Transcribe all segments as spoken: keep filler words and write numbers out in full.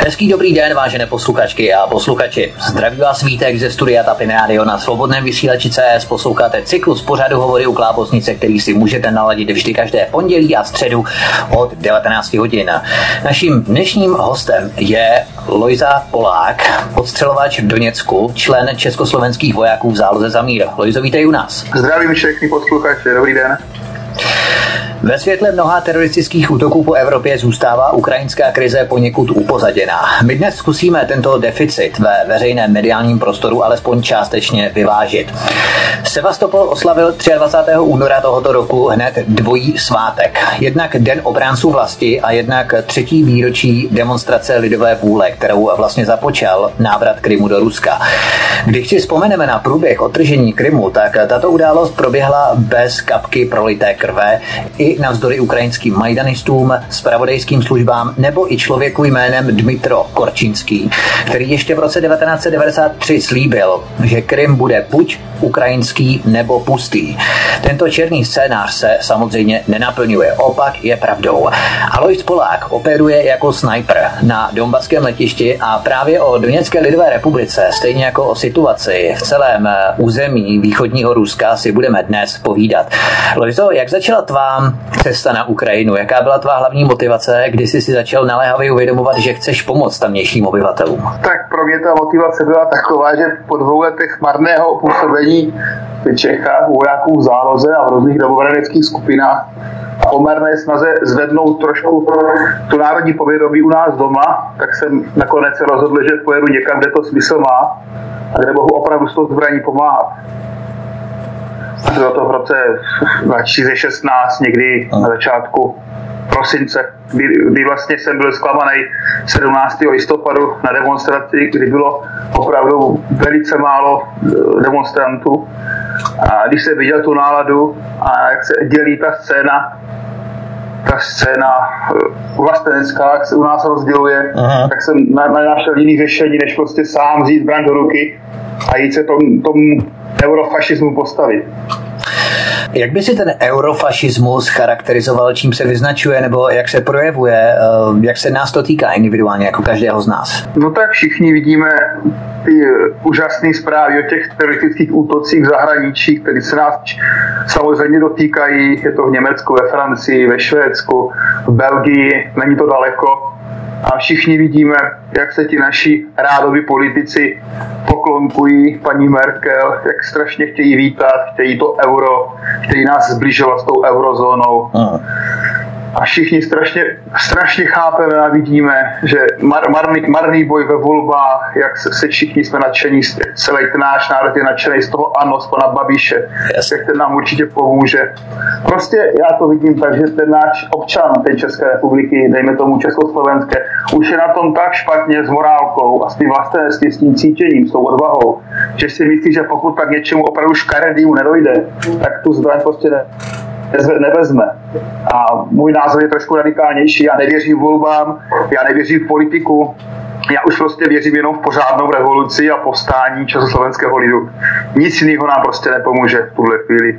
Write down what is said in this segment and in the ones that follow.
Hezký dobrý den, vážené posluchačky a posluchači. Zdraví vás Vítek ze studia Tapin Radio na svobodném vysílači C S. Posloucháte cyklus pořadu Hovory u Klábosnice, který si můžete naladit vždy každé pondělí a středu od devatenácti hodin. Naším dnešním hostem je Lojza Polák, odstřelovač v Doněcku, člen československých vojáků v záloze za mír. Lojzo, vítej u nás. Zdravím všechny posluchače, dobrý den. Ve světle mnoha teroristických útoků po Evropě zůstává ukrajinská krize poněkud upozaděná. My dnes zkusíme tento deficit ve veřejném mediálním prostoru alespoň částečně vyvážit. Sevastopol oslavil dvacátého třetího února tohoto roku hned dvojí svátek. Jednak Den obránců vlasti a jednak třetí výročí demonstrace lidové vůle, kterou vlastně započal návrat Krymu do Ruska. Když si vzpomeneme na průběh odtržení Krymu, tak tato událost proběhla bez kapky prolité krve i navzdory ukrajinským majdanistům, zpravodajským službám nebo i člověku jménem Dmytro Korčinský, který ještě v roce devatenáct set devadesát tři slíbil, že Krym bude buď ukrajinský nebo pustý. Tento černý scénář se samozřejmě nenaplňuje, opak je pravdou. Alojz Polák operuje jako snajper na donbaském letišti a právě o Doněcké lidové republice, stejně jako o situaci v celém území východního Ruska si budeme dnes povídat. Lojzo, jak začala tvá cesta na Ukrajinu? Jaká byla tvá hlavní motivace, kdy jsi si začal naléhavě uvědomovat, že chceš pomoct tamnějším obyvatelům? Tak pro mě ta motivace byla taková, že po dvou letech marného působení v Čechách, vojáků v záloze a v různých domobranických skupinách a o marné snaze zvednout trošku tu národní povědomí u nás doma, tak jsem nakonec se rozhodl, že pojedu někam, kde to smysl má a kde mohu opravdu s tou zbraní pomáhat. Bylo to v roce dva tisíce šestnáct, někdy na začátku prosince, kdy, kdy vlastně jsem byl zklamaný sedmnáctého listopadu na demonstraci, kdy bylo opravdu velice málo demonstrantů. A když jsem viděl tu náladu a jak se dělí ta scéna, ta scéna vlastenecká, jak se u nás rozděluje, Aha. tak jsem našel jiný řešení, než prostě sám vzít zbraň do ruky a jít se tomu, tomu eurofašismu postavit. Jak by si ten eurofašismus charakterizoval, čím se vyznačuje, nebo jak se projevuje, jak se nás to týká individuálně, jako každého z nás? No tak všichni vidíme ty úžasné zprávy o těch teroristických útocích v zahraničí, které se nás samozřejmě dotýkají. Je to v Německu, ve Francii, ve Švédsku, v Belgii, není to daleko. A všichni vidíme, jak se ti naši rádoví politici poklonkují paní Merkel, jak strašně chtějí vítat, chtějí to euro, chtějí nás zbližovat s tou eurozónou. Aha. A všichni strašně, strašně chápeme a vidíme, že mar, marný, marný boj ve volbách, jak se, se všichni jsme nadšení, celý ten náš národ je nadšený z toho ANO, z pana Babiše, yes. jak ten nám určitě pomůže. Prostě já to vidím tak, že ten náš občan té České republiky, dejme tomu československé, už je na tom tak špatně s morálkou a s tím vlastenectvím, s tím cítěním, s tou odvahou, že si myslí, že pokud tak něčemu opravdu škaredýmu nedojde, tak tu zbraň prostě ne. nevezme. A můj názor je trošku radikálnější. Já nevěřím volbám, já nevěřím v politiku, já už prostě věřím jenom v pořádnou revoluci a povstání československého lidu. Nic jiného nám prostě nepomůže v tuhle chvíli.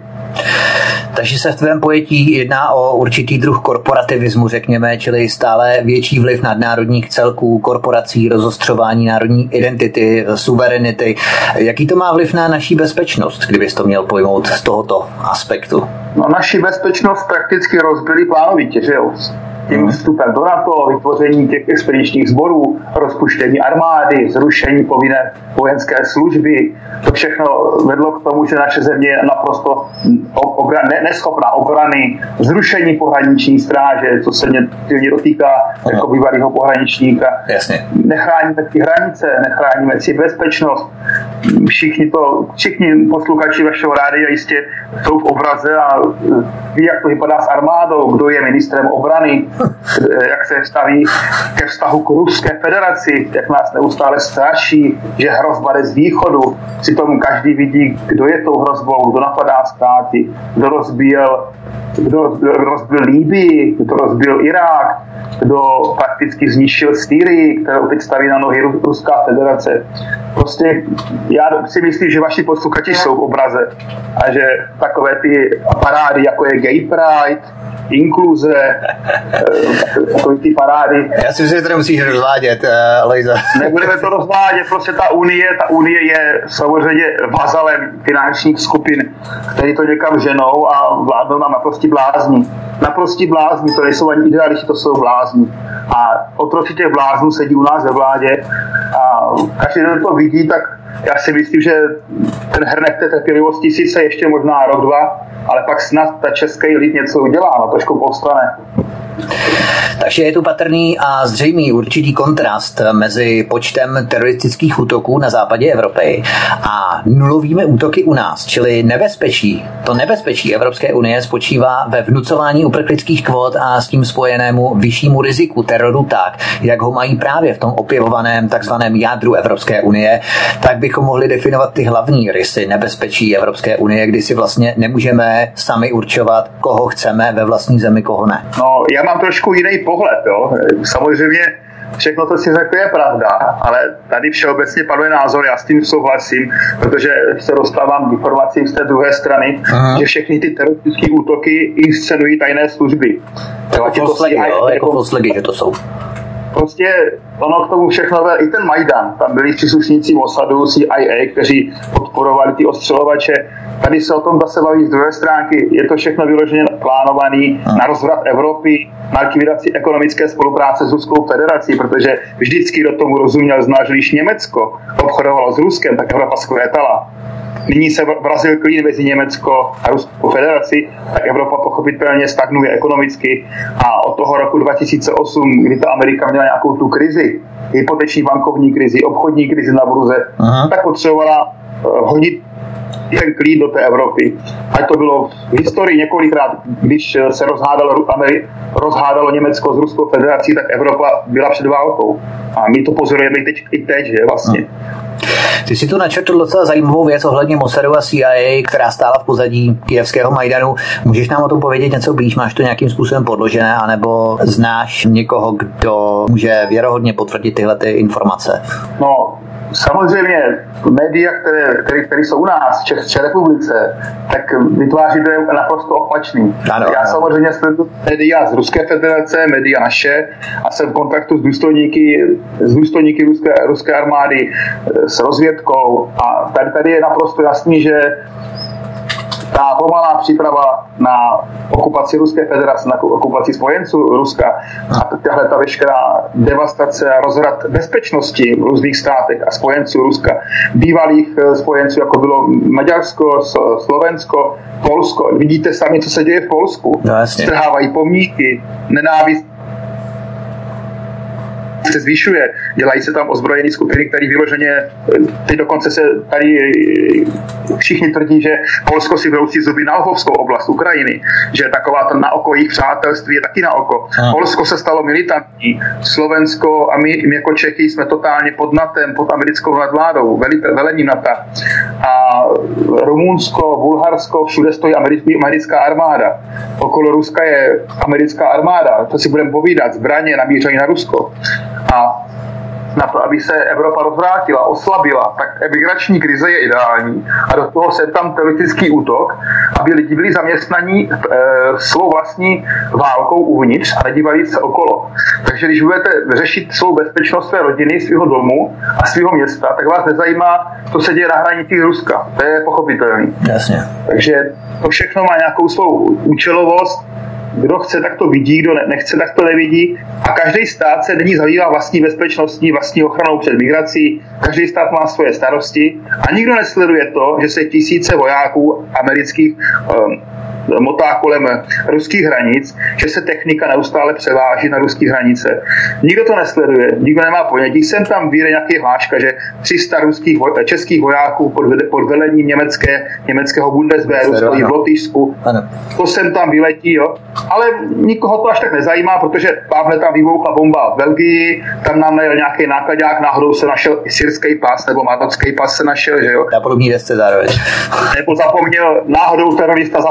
Takže se v tvém pojetí jedná o určitý druh korporativismu, řekněme, čili stále větší vliv nadnárodních celků, korporací, rozostřování národní identity, suverenity. Jaký to má vliv na naší bezpečnost, kdybys to měl pojmout z tohoto aspektu? No, naši bezpečnost prakticky rozbili plánovitě, že jo? Tím vstupem do NATO, vytvoření těch expedičních sborů, rozpuštění armády, zrušení povinné vojenské služby. To všechno vedlo k tomu, že naše země je naprosto obran, ne, neschopná obrany, zrušení pohraniční stráže, co se mě, mě dotýká jako bývalého pohraničníka. Jasně. Nechráníme si hranice, nechráníme si bezpečnost. Všichni, to, všichni posluchači vašeho rádia jistě jsou v obraze a ví, jak to vypadá s armádou, kdo je ministrem obrany, jak se staví ke vztahu k Ruské federaci, jak nás neustále straší, že hrozba jde z východu. Přitom každý vidí, kdo je tou hrozbou, kdo napadá státy, kdo rozbíjel kdo, kdo rozbil Líbii, kdo rozbil Irák, kdo prakticky zničil Sýrii, kterou teď staví na nohy Ruská federace. Prostě já si myslím, že vaši posluchači jsou v obraze a že takové ty parády, jako je Gay Pride, inkluze, takové ty parády. Já si myslím, že to nemusíš rozvádět, Lejza. Nebudeme to rozvádět, prostě ta unie, ta unie je samozřejmě vazalem finančních skupin, který to někam ženou a vládnou nám naprostí blázni. Naprostí blázni, to nejsou ani idealisti, to jsou blázni. A otroci těch bláznů sedí u nás ve vládě a každý, kdo to vidí, tak já si myslím, že ten hrnek té trpělivosti sice ještě možná rok, dva, ale pak snad ta český lid něco udělá, no trošku povstane. Takže je tu patrný a zřejmý určitý kontrast mezi počtem teroristických útoků na západě Evropy a nulovými útoky u nás, čili nebezpečí. To nebezpečí Evropské unie spočívá ve vnucování uprchlických kvót a s tím spojenému vyššímu riziku teroru tak, jak ho mají právě v tom opěvovaném takzvaném jádru Evropské unie, tak bychom mohli definovat ty hlavní rysy nebezpečí Evropské unie, kdy si vlastně nemůžeme sami určovat, koho chceme ve vlastní zemi, koho ne. No, já mám trošku jiný pohled, jo. Samozřejmě všechno, co si řekl, je pravda, ale tady všeobecně panuje názor, já s tím souhlasím, protože se dostávám k informacím z té druhé strany, Aha. že všechny ty teroristické útoky inscenují tajné služby. Jako poslegy, jo, jako poslegy, že to jsou. Prostě ono k tomu všechno, i ten Majdan, tam byli příslušníci Mossadu, C I A, kteří podporovali ty ostřelovače. Tady se o tom zase baví z druhé stránky. Je to všechno vyloženě plánovaný na rozvrat Evropy, na likvidaci ekonomické spolupráce s Ruskou federací, protože vždycky do tomu rozuměl, znáš, když Německo obchodovalo s Ruskem, tak Evropa skvětala. Nyní se vrazil klín mezi Německo a Ruskou federaci, tak Evropa pochopitelně stagnuje ekonomicky a od toho roku dva tisíce osm, kdy ta Amerika měla nějakou tu krizi, hypoteční bankovní krizi, obchodní krizi na burze, Aha. tak potřebovala uh, hodit ten klín do té Evropy. Ať to bylo v historii několikrát, když se rozhádalo, Ameri- rozhádalo Německo s Ruskou federací, tak Evropa byla před válkou. A my to pozorujeme teď, i teď, že vlastně. Ty si tu načrtl docela zajímavou věc ohledně Mossadu a C I A, která stála v pozadí kyjevského Majdanu. Můžeš nám o tom povědět něco blíž? Máš to nějakým způsobem podložené, anebo znáš někoho, kdo může věrohodně potvrdit tyhle ty informace? No, samozřejmě média, které, které, které jsou u nás v České republice, tak vytváří to naprosto opačný. Ano, Já ano. samozřejmě sleduju média z Ruské federace, média naše a jsem v kontaktu s důstojníky, s důstojníky ruské, ruské armády, s rozvědkou a tady, tady je naprosto jasný, že ta pomalá příprava na okupaci Ruské federace, na okupaci spojenců Ruska a tahle ta veškerá devastace a rozvrat bezpečnosti v různých státech a spojenců Ruska, bývalých spojenců, jako bylo Maďarsko, Slovensko, Polsko. Vidíte sami, co se děje v Polsku. Strhávají pomníky, nenávist se zvyšuje, dělají se tam ozbrojené skupiny, které vyloženě, teď dokonce se tady všichni tvrdí, že Polsko si vroucí zuby na Lvovskou oblast Ukrajiny, že taková to na oko jejich přátelství je taky na oko. Hmm. Polsko se stalo militantní, Slovensko a my, my jako Čechy jsme totálně pod NATem, pod americkou nadvládou, velením NATO. A Rumunsko, Bulharsko, všude stojí americká armáda. Okolo Ruska je americká armáda, to si budeme povídat, zbraně namířené na Rusko. A na to, aby se Evropa rozvrátila, oslabila, tak emigrační krize je ideální. A do toho se tam teroristický útok, aby lidi byli zaměstnaní e, svou vlastní válkou uvnitř a nedívali se okolo. Takže když budete řešit svou bezpečnost své rodiny, svého domu a svého města, tak vás nezajímá, co se děje na hranicích Ruska. To je pochopitelné. Jasně. Takže to všechno má nějakou svou účelovost. Kdo chce, tak to vidí, kdo nechce, tak to nevidí. A každý stát se nyní zabývá vlastní bezpečností, vlastní ochranou před migrací. Každý stát má svoje starosti a nikdo nesleduje to, že se tisíce vojáků amerických um, motá kolem ruských hranic, že se technika neustále převáží na ruské hranice. Nikdo to nesleduje, nikdo nemá ponětí. Jsem tam vyjde nějaký hláška, že tři sta ruských, českých vojáků pod, pod velením německé, německého Bundeswehru stojí v Lotyšsku. To sem tam vyletí, jo. Ale nikoho to až tak nezajímá, protože tamhle tam vybuchla bomba v Belgii, tam nám najel nějaký nákladák, náhodou se našel syrský pas, nebo marocký pas se našel, že jo. Na podobný desce zároveň. Nebo zapomněl, náhodou terorista zapomněl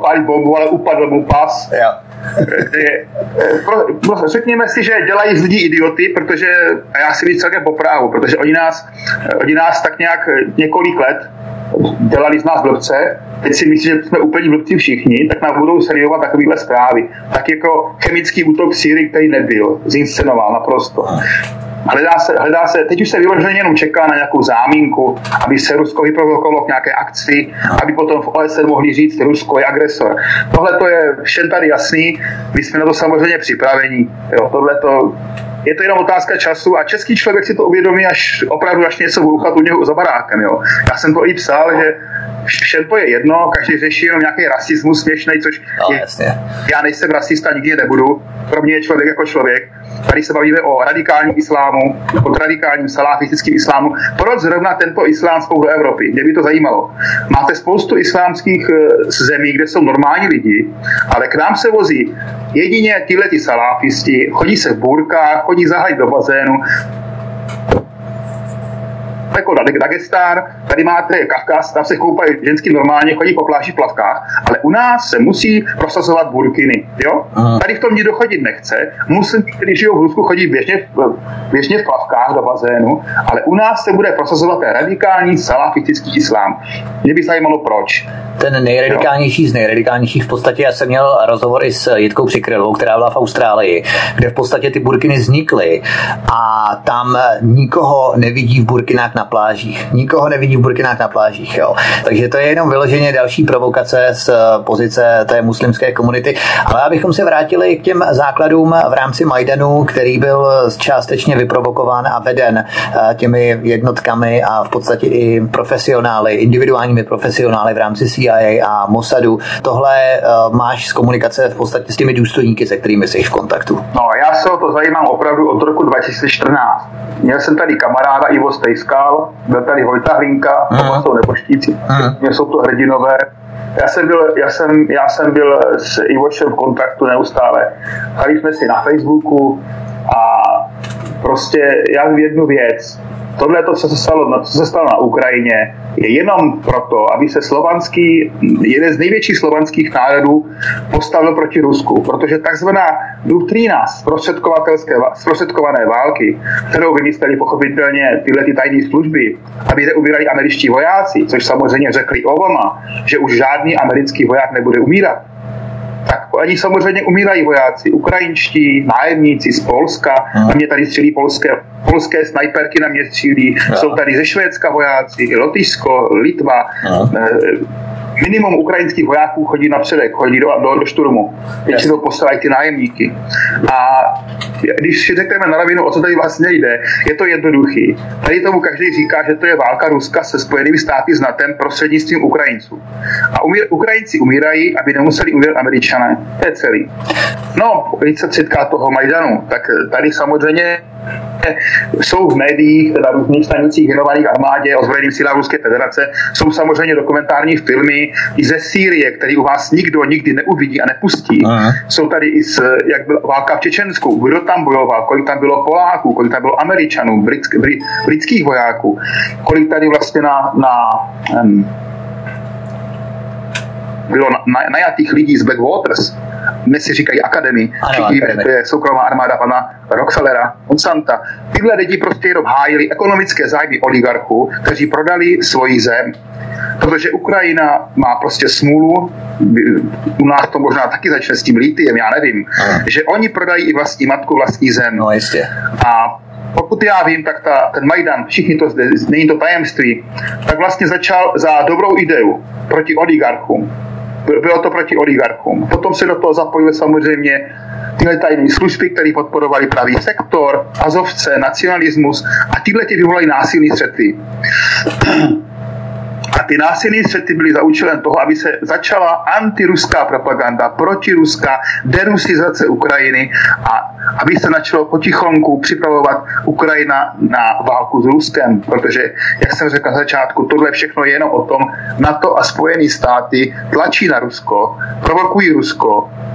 odpálit bombu, ale upadl mu pas. Jo. Pro, pro, řekněme si, že dělají z lidí idioty, protože, a já si víc celkem po právu, protože oni nás, oni nás tak nějak několik let dělali z nás blbce, teď si myslím, že jsme úplně blbci všichni, tak nám budou seriovat takovýhle zprávy. Tak jako chemický útok v Sýrii, který nebyl, zinscenoval naprosto. Hledá se, hledá se, teď už se vyloženě jenom čeká na nějakou záminku, aby se Rusko vyprovokovalo k nějaké akci, aby potom v O S N mohli říct, Rusko je agresor. Tohle to je všem tady jasný, my jsme na to samozřejmě připraveni. Jo, tohleto, je to jenom otázka času a český člověk si to uvědomí, až opravdu až něco bouchat u něho za barákem. Jo. Já jsem to i psal, že všem to je jedno, každý řeší jenom nějaký rasismus směšnej, což no, je, jasně. Já nejsem rasista, nikdy nebudu, pro mě je člověk jako člověk. Tady se bavíme o radikálním islámu, o radikálním salafistickém islámu. Proč zrovna tento islám spolu do Evropy? Mě by to zajímalo. Máte spoustu islámských zemí, kde jsou normální lidi, ale k nám se vozí jedině tyhle ty salafisti, chodí se v burkách, chodí zahajit do bazénu, jako Dagestán, tady máte Kavkaz, tam se koupají ženský normálně, chodí po pláži v plavkách, ale u nás se musí prosazovat burkiny, jo? Aha. Tady v tom nikdo chodit nechce, muslimí, kteří žijou v Rusku, chodí běžně v, běžně v plavkách do bazénu, ale u nás se bude prosazovat ten radikální salafistický islám. Mě by zajímalo proč. Ten nejradikálnější jo. z nejradikálnějších v podstatě, já jsem měl rozhovor i s Jitkou Přikrylovou, která byla v Austrálii, kde v podstatě ty burkiny vznikly a tam nikoho nevidí v burkinách na plážích. Nikoho nevidí v burkinách na plážích, jo. Takže to je jenom vyloženě další provokace z pozice té muslimské komunity. Ale abychom se vrátili k těm základům v rámci Majdanu, který byl částečně vyprovokován a veden těmi jednotkami a v podstatě i profesionály, individuálními profesionály v rámci C I A a Mossadu. Tohle máš z komunikace v podstatě s těmi důstojníky, se kterými jsi v kontaktu. No, já se o to zajímám opravdu od roku dva tisíce čtrnáct. Měl jsem tady kamaráda Ivo Stejskal, byl tady Vojta Hlinka, to jsou neboštíci, mě jsou to hrdinové. Já jsem byl, já jsem, já jsem byl s Ivošem v kontaktu neustále. Hali jsme si na Facebooku a prostě já vím jednu věc. Tohle, to, co se stalo, co se stalo na Ukrajině, je jenom proto, aby se slovanský, jeden z největších slovanských národů postavil proti Rusku. Protože takzvaná doktrína zprostředkované války, kterou vymysleli pochopitelně tyhle ty tajné služby, aby neumírali američtí vojáci, což samozřejmě řekli Obama, že už žádný americký voják nebude umírat. Tak oni samozřejmě umírají vojáci, ukrajinští, nájemníci z Polska, a mě tady střílí polské, polské snajperky, na mě střílí, no. Jsou tady ze Švédska vojáci, Lotyšsko, Litva, no. Minimum ukrajinských vojáků chodí na předek, chodí do, do, do šturmu, když si to posílají ty nájemníky. A když si řekneme na rovinu, o co tady vlastně jde, je to jednoduchý. Tady tomu každý říká, že to je válka Ruska se Spojenými státy s NATOem prostřednictvím Ukrajinců. A umír, Ukrajinci umírají, aby nemuseli umírat Američané. To je celý. No, když se týká toho Majdanu, tak tady samozřejmě jsou v médiích, na různých stanicích věnovaných armádě, ozbrojeným silám Ruské federace, jsou samozřejmě dokumentární filmy i ze Sýrie, který u vás nikdo nikdy neuvidí a nepustí. Aha. Jsou tady i z, jak byla válka v Čečensku, kdo tam bojoval, kolik tam bylo Poláků, kolik tam bylo Američanů, britsk, brit, britských vojáků, kolik tady vlastně na, na um, bylo na, na, najatých lidí z Blackwaters. Dnes si říkají akademii, všichni víme, to je soukromá armáda pana Rockefellera, Monsanta. Tyhle lidi prostě jenom hájili ekonomické zájmy oligarchů, kteří prodali svoji zem. Protože Ukrajina má prostě smůlu, u nás to možná taky začne s tím litiem, já nevím, Aha. že oni prodají i vlastní matku, vlastní zem. No jistě. A pokud já vím, tak ta, ten Majdan, všichni to zde, není to tajemství, tak vlastně začal za dobrou ideu proti oligarchům. Bylo to proti oligarchům. Potom se do toho zapojily samozřejmě tyhle tajné služby, které podporovali pravý sektor, azovce, nacionalismus a tyhle ty vyvolají násilný střety. A ty násilné střety byly za účelem toho, aby se začala antiruská propaganda, protiruská derusizace Ukrajiny a aby se začalo potichonku připravovat Ukrajina na válku s Ruskem, protože, jak jsem řekl na začátku, tohle všechno je jenom o tom, NATO a Spojené státy tlačí na Rusko, provokují Rusko,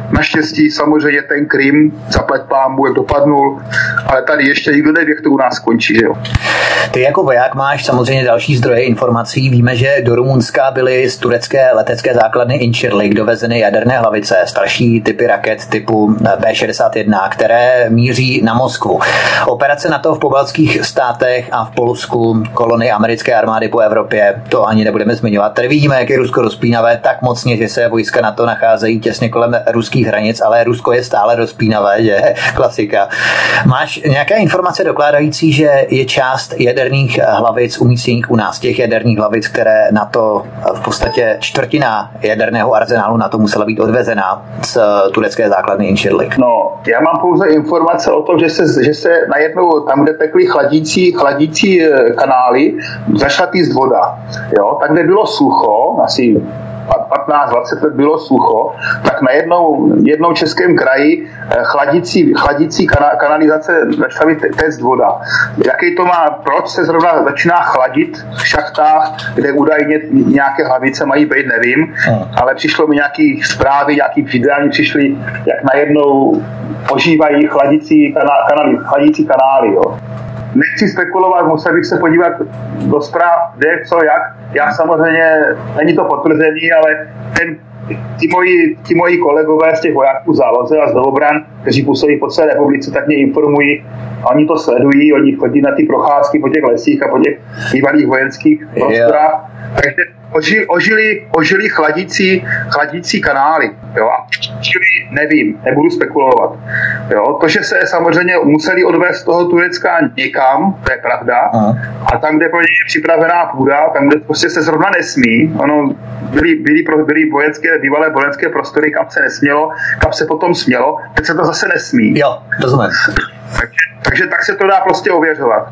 Naštěstí samozřejmě ten Krym, zaplať pánbu, jak dopadnul, ale tady ještě nikdo neví, jak to u nás skončí. Že jo? Ty jako voják máš samozřejmě další zdroje informací. Víme, že do Rumunska byly z turecké letecké základny Incirlik dovezeny jaderné hlavice, starší typy raket typu bé šedesát jedna, které míří na Moskvu. Operace NATO v pobaltských státech a v Polsku, kolony americké armády po Evropě, to ani nebudeme zmiňovat. Tady vidíme, jak je Rusko rozpínavé tak mocně, že se vojska NATO nacházejí těsně kolem ruských hranic, ale Rusko je stále rozpínavé, že? Klasika. Máš nějaké informace dokládající, že je část jaderných hlavic umístěných u nás, těch jaderných hlavic, které NATO, v podstatě čtvrtina jaderného arzenálu NATO musela být odvezena z turecké základny Incirlik? No, já mám pouze informace o tom, že se, že se najednou tam, kde tekly chladící, chladící kanály, začala týct voda. Jo? Tak, kde bylo sucho, asi patnáct dvacet let bylo sucho, tak na jednou, jednou českém kraji chladící, chladící kana, kanalizace začala téct voda. Jaký to má, proč se zrovna začíná chladit v šachtách, kde údajně nějaké hlavice mají být, nevím, hmm. ale přišlo mi nějaký zprávy, nějaký videální přišly, jak najednou ožívají chladící, kanály, chladící kanály. Jo. Nechci spekulovat, musel bych se podívat do zpráv, kde, co, jak. Já samozřejmě, není to potvrzený, ale ten, ti, moji, ti moji kolegové z těch vojáků záloze a z dobran, kteří působí po celé republice, tak mě informují, oni to sledují, oni chodí na ty procházky po těch lesích a po těch bývalých vojenských prostorách. Takže ožili, ožili, ožili chladící, chladící kanály. Jo? A čili nevím, nebudu spekulovat. Jo? To, že se samozřejmě museli odvést z toho Turecka někam, to je pravda. Aha. A tam, kde pro ně je připravená půda, tam, kde prostě se zrovna nesmí, ono byly, byly, byly vojenské, bývalé vojenské prostory, kam se nesmělo, kam se potom smělo, teď se to zase nesmí. Jo, rozumím. Takže, takže tak se to dá prostě ověřovat.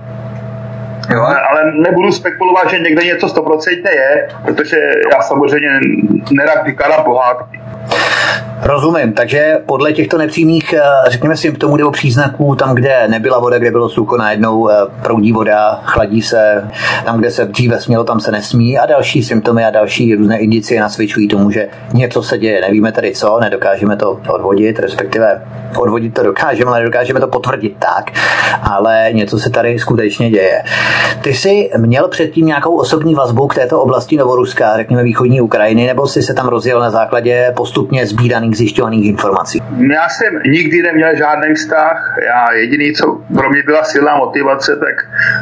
Jo, ale nebudu spekulovat, že někde něco stoprocentně je, protože já samozřejmě nerad vykládám pohádky. Rozumím, takže podle těchto nepřímých, řekněme, symptomů nebo příznaků, tam, kde nebyla voda, kde bylo sucho, najednou proudí voda, chladí se, tam, kde se dříve smělo, tam se nesmí a další symptomy a další různé indicie nasvědčují tomu, že něco se děje. Nevíme tady co, nedokážeme to odvodit, respektive odvodit to dokážeme, ale nedokážeme to potvrdit tak, ale něco se tady skutečně děje. Ty jsi měl předtím nějakou osobní vazbu k této oblasti Novoruska, řekněme východní Ukrajiny, nebo jsi se tam rozjel na základě postupně sbíraných, zjišťovaných informací? Já jsem nikdy neměl žádný vztah. Já jediný, co pro mě byla silná motivace, tak,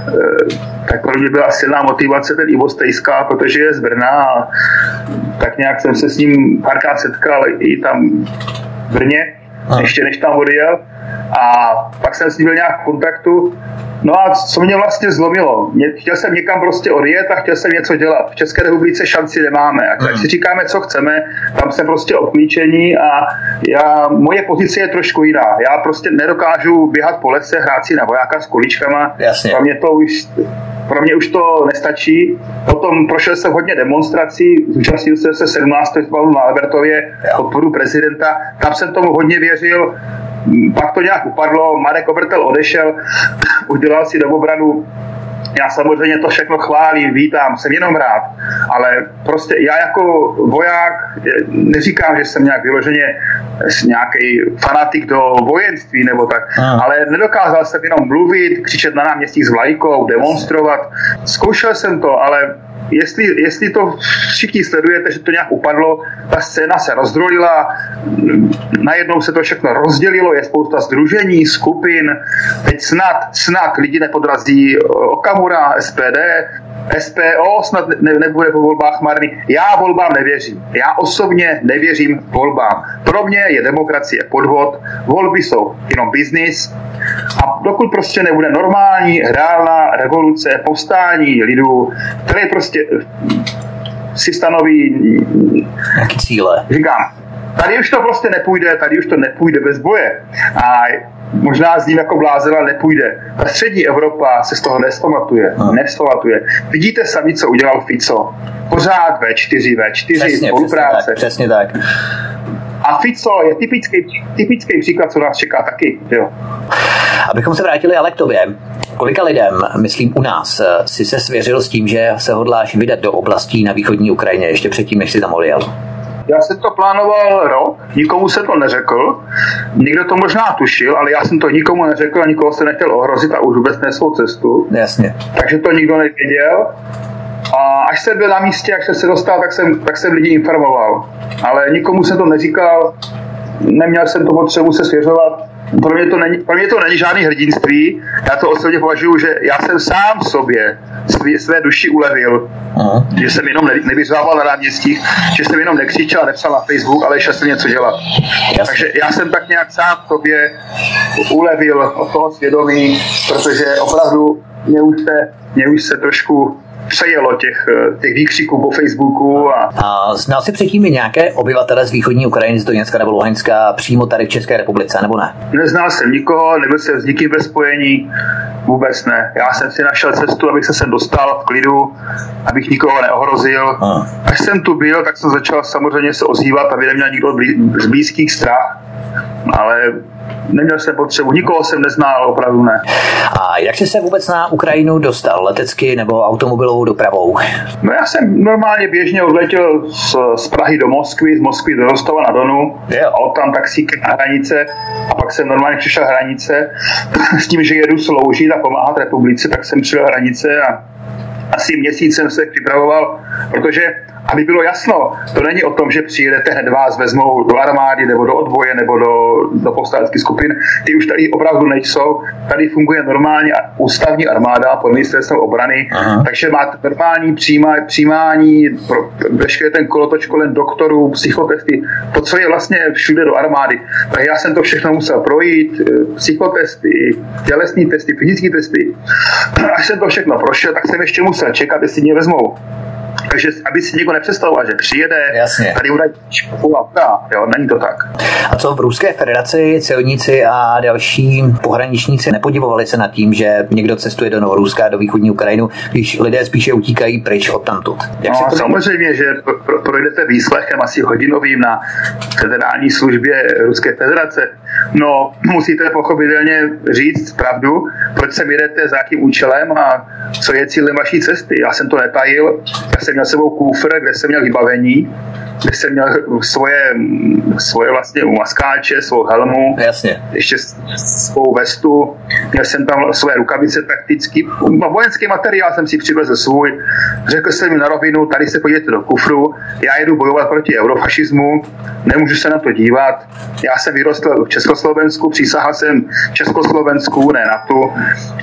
tak pro mě byla silná motivace ten Ivo Stejská, protože je z Brna a tak nějak jsem se s ním párkrát setkal i tam v Brně, a. ještě než tam odjel. A pak jsem s ním byl nějak v kontaktu. No a co mě vlastně zlomilo? Mě, chtěl jsem někam prostě odjet a chtěl jsem něco dělat. V České republice šanci nemáme. A tak si říkáme, co chceme, tam jsme prostě obklíčení a já, moje pozice je trošku jiná. Já prostě nedokážu běhat po lese, hrát si na vojáka s kuličkama. Jasně. Pro mě to už, pro mě už to nestačí. Potom prošel jsem hodně demonstrací, zúčastnil jsem se sedmnáctého na Albertově podporu prezidenta. Tam jsem tomu hodně věřil. Pak to nějak upadlo, Marek Obertel odešel, udělal si domobranu. Já samozřejmě to všechno chválím, vítám, jsem jenom rád, ale prostě já jako voják neříkám, že jsem nějak vyloženě nějaký fanatik do vojenství nebo tak, hmm. ale nedokázal jsem jenom mluvit, křičet na náměstích s vlajkou, demonstrovat. Zkoušel jsem to, ale Jestli, jestli to všichni sledujete, že to nějak upadlo, ta scéna se rozdrolila, najednou se to všechno rozdělilo, je spousta sdružení, skupin, teď snad, snad lidi nepodrazí Okamura, S P D, S P O snad ne, nebude po volbách marný. Já volbám nevěřím. Já osobně nevěřím volbám. Pro mě je demokracie podvod, volby jsou jenom biznis a dokud prostě nebude normální, reálná revoluce, povstání lidů, které prostě si stanoví nějaký cíle. Říkám, tady už to prostě nepůjde, tady už to nepůjde bez boje. A možná s ním jako blázen, ale nepůjde. Ta střední Evropa se z toho nespamatuje. Hmm. Nespamatuje. Vidíte sami, co udělal Fico. Pořád vé čtyři, vé čtyři, přesně, spolupráce. Přesně tak, přesně tak. A Fico je typický, typický příklad, co nás čeká taky. Jo. Abychom se vrátili ale k tobě. Kolika lidem, myslím u nás, si se svěřil s tím, že se hodláš vydat do oblastí na východní Ukrajině ještě předtím, než si tam odjel? Já jsem to plánoval rok, nikomu se to neřekl, někdo to možná tušil, ale já jsem to nikomu neřekl a nikoho se nechtěl ohrozit a už vůbec ne svou cestu. Jasně. Takže to nikdo nevěděl. A až jsem byl na místě, až jsem se dostal, tak jsem, tak jsem lidi informoval. Ale nikomu jsem to neříkal, neměl jsem to potřebu se svěřovat. Pro mě to není, pro mě to není žádný hrdinství. Já to osobně považuji, že já jsem sám sobě své, své duši ulevil. Aha. Že jsem jenom ne, nevyřvával na náměstích, že jsem jenom nekřičel a nepsal na Facebook, ale šel jsem něco dělat. Jasně. Takže já jsem tak nějak sám sobě ulevil od toho svědomí, protože opravdu mě už se, mě už se trošku přejelo těch, těch výkřiků po Facebooku. A... a znal jsi předtím i nějaké obyvatele z východní Ukrajiny, z Doněcka nebo Luhanska přímo tady v České republice, nebo ne? Neznal jsem nikoho, nebyl jsem s nikým ve spojení, vůbec ne. Já jsem si našel cestu, abych se sem dostal v klidu, abych nikoho neohrozil. A. Až jsem tu byl, tak jsem začal samozřejmě se ozývat, aby neměl nikdo z blízkých strach, ale neměl jsem potřebu, nikoho jsem neznal, opravdu ne. A jak jsi se vůbec na Ukrajinu dostal? Letecky nebo automobilovou dopravou? No já jsem normálně běžně odletěl z, z Prahy do Moskvy, z Moskvy do Rostova na Donu, a od tam taxíkem na hranice a pak jsem normálně přišel hranice s tím, že jedu sloužit a pomáhat republice, tak jsem přišel hranice a asi měsíc jsem se připravoval, protože aby bylo jasno, to není o tom, že přijedete hned vás vezmou do armády nebo do odboje nebo do, do povstaleckých skupin. Ty už tady opravdu nejsou. Tady funguje normálně ústavní armáda pod ministerstvem obrany, aha, takže máte normální přijímá, přijímání, pro, veškeré ten kolotoč kolem doktorů, psychotesty, to, co je vlastně všude do armády. Tak já jsem to všechno musel projít, psychotesty, tělesní testy, fyzické testy. Až jsem to všechno prošel, tak jsem ještě musel čekat, jestli mě vezmou. Takže aby si někdo nepředstavoval, že přijede, jasně, tady udají škola, jo, není to tak. A co v Ruské federaci celníci a další pohraničníci nepodivovali se nad tím, že někdo cestuje do Novoruska, do východní Ukrajinu, když lidé spíše utíkají pryč odtamtud? Jak no, samozřejmě, že pro, projdete výslechem asi hodinovým na federální službě Ruské federace. No, musíte pochopitelně říct pravdu, proč sem jedete, za jakým účelem a co je cílem vaší cesty. Já jsem to netajil, já jsem měl sebou kufr, kde jsem měl vybavení, kde jsem měl svoje, svoje vlastně maskáče, svou helmu, jasně, ještě svou vestu, měl jsem tam své rukavice prakticky. Vojenský materiál jsem si přivezl svůj, řekl jsem mi na rovinu, tady se podívejte do kufru, já jedu bojovat proti eurofašismu, nemůžu se na to dívat, já jsem vyrostl v Československu, přísahal jsem Československu, ne NATO,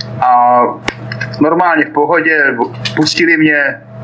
a normálně v pohodě pustili mě.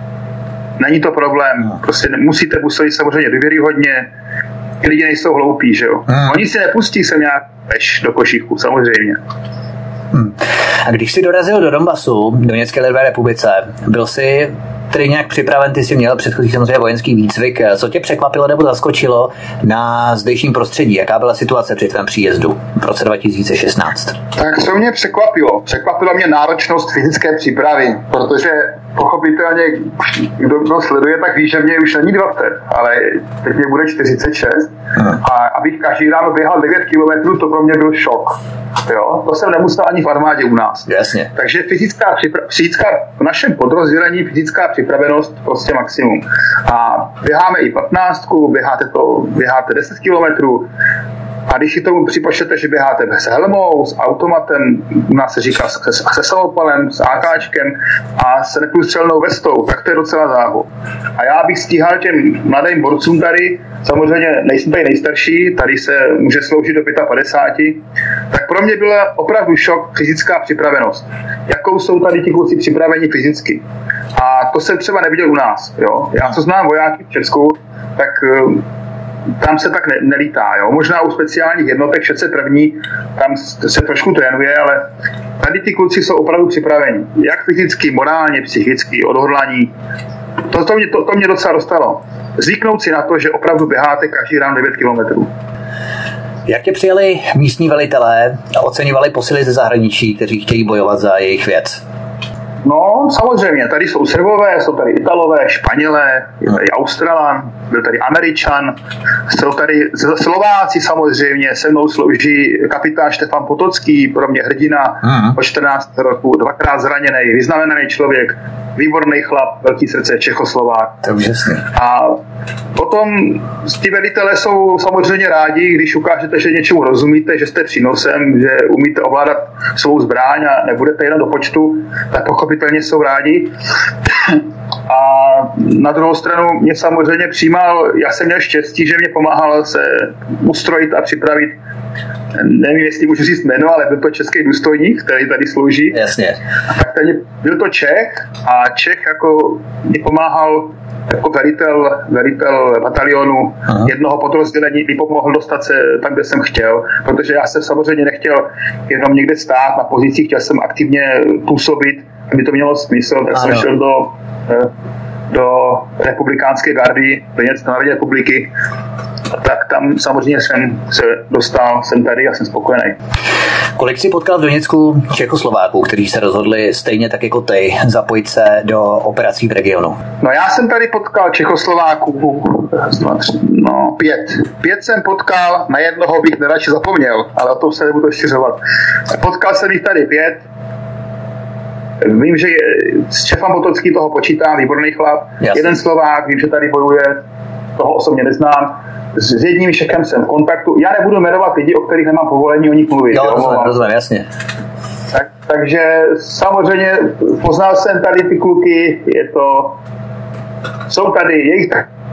Není to problém, prostě musíte působit samozřejmě důvěryhodně, lidi nejsou hloupí, že jo. Hmm. Oni si nepustí sem nějak peš do košíku, samozřejmě. Hmm. A když jsi dorazil do Donbasu, do Doněcké lidové republice, byl jsi tedy nějak připraven, ty jsi měl předchozí samozřejmě vojenský výcvik, co tě překvapilo nebo zaskočilo na zdejším prostředí? Jaká byla situace při tvém příjezdu v roce dva tisíce šestnáct? Tak co mě překvapilo? Překvapila mě náročnost fyzické přípravy, protože pochopitelně, kdo, kdo sleduje, tak ví, že mě už není dvacet, ale teď mě bude čtyřicet šest. Hmm. A abych každý ráno běhal devět kilometrů, to pro mě byl šok. Jo? To jsem nemusel ani v armádě u nás. Jasně. Takže fyzická, připra- fyzická v našem podrozdělení fyzická připravenost prostě maximum. A běháme i patnáctku, běháte to, běháte deset kilometrů. A když si tomu připočtete, že běháte s helmou, s automatem, u nás se říká se, se samopalem, s AKčkem a s neprůstřelnou vestou, tak to je docela záhu. A já bych stíhal těm mladým borcům tady, samozřejmě nejsem tady nejstarší, tady se může sloužit do padesát pět, tak pro mě byla opravdu šok fyzická připravenost. Jakou jsou tady ti kluci připraveni fyzicky. A to jsem třeba neviděl u nás. Jo? Já co znám vojáky v Česku, tak tam se tak ne, nelítá. Jo? Možná u speciálních jednotek šedesát první tam se trošku trénuje, ale tady ty kluci jsou opravdu připraveni. Jak fyzicky, morálně, psychicky, odhodlaní. To, to, mě, to, to mě docela dostalo. Zvyknout si na to, že opravdu běháte každý ráno devět kilometrů. Jak tě přijali místní velitelé a oceňovali posily ze zahraničí, kteří chtějí bojovat za jejich věc? No, samozřejmě, tady jsou Srbové, jsou tady Italové, Španělé, je tady Australan, byl tady Američan, jsou tady Slováci samozřejmě, se mnou slouží kapitán Štefan Potocký, pro mě hrdina, o čtrnáct roku, dvakrát zraněný, vyznamenaný člověk, výborný chlap, velký srdce, Čechoslovák. To je úžasný. A potom ty velitelé jsou samozřejmě rádi, když ukážete, že něčemu rozumíte, že jste přínosem, že umíte ovládat svou zbraň a nebudete jenom do počtu, tak pochopitelně jsou rádi. A na druhou stranu mě samozřejmě přijímal, já jsem měl štěstí, že mě pomáhal se ustrojit a připravit, nevím, jestli můžu říct jméno, ale byl to český důstojník, který tady slouží. Jasně. Tak tady byl to Čech a Čech jako mě pomáhal jako velitel, velitel batalionu. Aha. Jednoho podrozdělení mi pomohl dostat se tam, kde jsem chtěl, protože já jsem samozřejmě nechtěl jenom někde stát na pozici, chtěl jsem aktivně působit, aby to mělo smysl, tak ano. jsem šel do, do republikánské gardy, Brněnské národní republiky, tak tam samozřejmě jsem se dostal, jsem tady a jsem spokojený. Kolik jsi potkal v Doněcku Čechoslováků, kteří se rozhodli stejně tak jako ty zapojit se do operací v regionu? No já jsem tady potkal Čechoslováků no pět. Pět jsem potkal, na jednoho bych neradši zapomněl, ale o tom se nebudu rozšiřovat. Potkal jsem jich tady pět. Vím, že Štefan Potocký toho počítá, výborný chlap. Jasně. Jeden Slovák, vím, že tady bojuje, toho osobně neznám. S jedním Čechem jsem v kontaktu. Já nebudu jmenovat lidi, o kterých nemám povolení o nich mluvit. Jo, rozumím, rozumím, jasně. Tak, takže samozřejmě poznal jsem tady ty kluky, je to, jsou tady jejich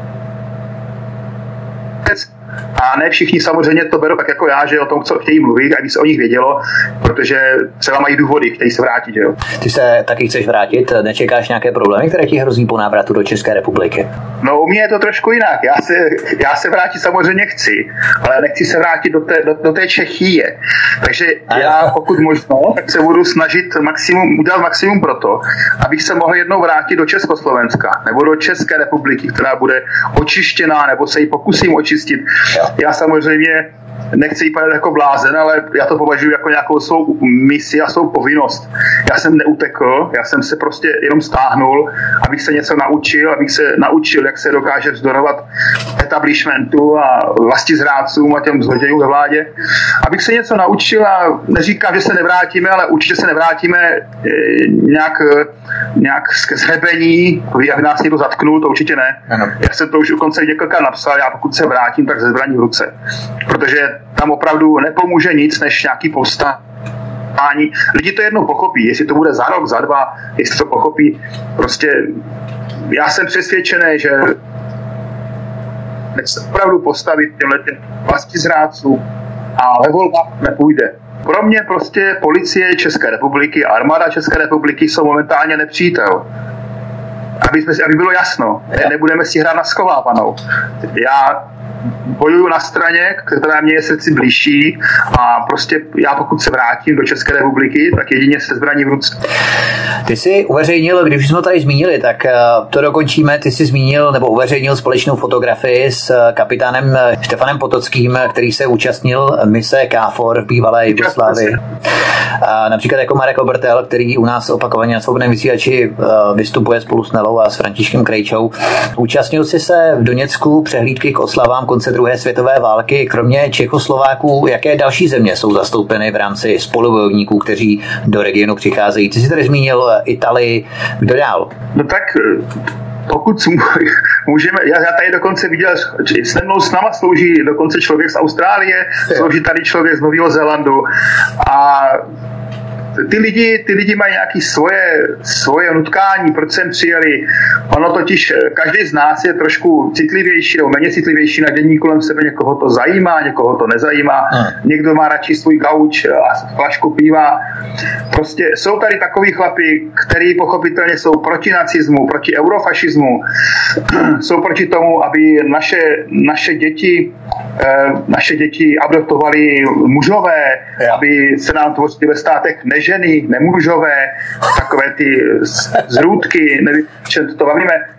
a ne všichni samozřejmě to berou tak jako já, že o tom co chtějí mluvit, aby se o nich vědělo, protože třeba mají důvody, chtějí se vrátit. Jo. Ty se taky chceš vrátit? Nečekáš nějaké problémy, které ti hrozí po návratu do České republiky? No u mě je to trošku jinak. Já se, já se vrátit samozřejmě chci, ale nechci se vrátit do té, do, do té Čechie. Takže a já pokud možno, tak se budu snažit maximum, udělat maximum pro to, abych se mohl jednou vrátit do Československa nebo do České republiky, která bude očištěná, nebo se ji pokusím očistit. Já samozřejmě nechci jí padat jako blázen, ale já to považuji jako nějakou svou misi a svou povinnost. Já jsem neutekl, já jsem se prostě jenom stáhnul, abych se něco naučil, abych se naučil, jak se dokáže vzdorovat establishmentu a vlastizrádcům a těm zlodějům ve vládě. Abych se něco naučil a neříkám, že se nevrátíme, ale určitě se nevrátíme nějak, nějak z zhrebení, aby nás někdo zatknul, to určitě ne. Ano. Já jsem to už u konce několikrát napsal, já pokud se vrátím, tak ze zbraní v ruce. Protože tam opravdu nepomůže nic, než nějaký povstání. Lidi to jednou pochopí, jestli to bude za rok, za dva, jestli to pochopí. Prostě já jsem přesvědčený, že se opravdu postavit těmhle těm vlastizrádcům a ve volbách nepůjde. Pro mě prostě policie České republiky a armáda České republiky jsou momentálně nepřítel. Aby, jsme, aby bylo jasno, ne, nebudeme si hrát na schovávanou. Já bojuju na straně, která mě je srdci blížší a prostě já pokud se vrátím do České republiky, tak jedině se zbraní v ruce. Ty jsi uveřejnil, když jsme to tady zmínili, tak to dokončíme, ty jsi zmínil nebo uveřejnil společnou fotografii s kapitánem Štefanem Potockým, který se účastnil mise KFOR v bývalé Jugoslávii. Například jako Marek Obertel, který u nás opakovaně na Svobodném vysílači vystupuje spolu s Nelou a s Františkem Krejčou. Účastnil jsi se v Doněcku přehlídky k oslavám konce druhé světové války. Kromě Čechoslováků, jaké další země jsou zastoupeny v rámci spolubojovníků, kteří do regionu přicházejí? Ty jsi tady zmínil Itálii, kdo dál? No tak pokud můžeme, já, já tady dokonce viděl, se mnou s náma slouží dokonce člověk z Austrálie, slouží tady člověk z Nového Zélandu a ty lidi, ty lidi mají nějaké svoje, svoje nutkání, proč sem přijeli. Ono totiž, každý z nás je trošku citlivější nebo méně citlivější na dění kolem sebe, někoho to zajímá, někoho to nezajímá, hmm. někdo má radši svůj gauč a flašku piva. Prostě jsou tady takový chlapi, který pochopitelně jsou proti nacismu, proti eurofašismu, jsou proti tomu, aby naše, naše děti naše děti adoptovali mužové, ja. aby se nám tvořili ve státech neženy, nemužové, takové ty zrůdky, nevím, čem to bavíme.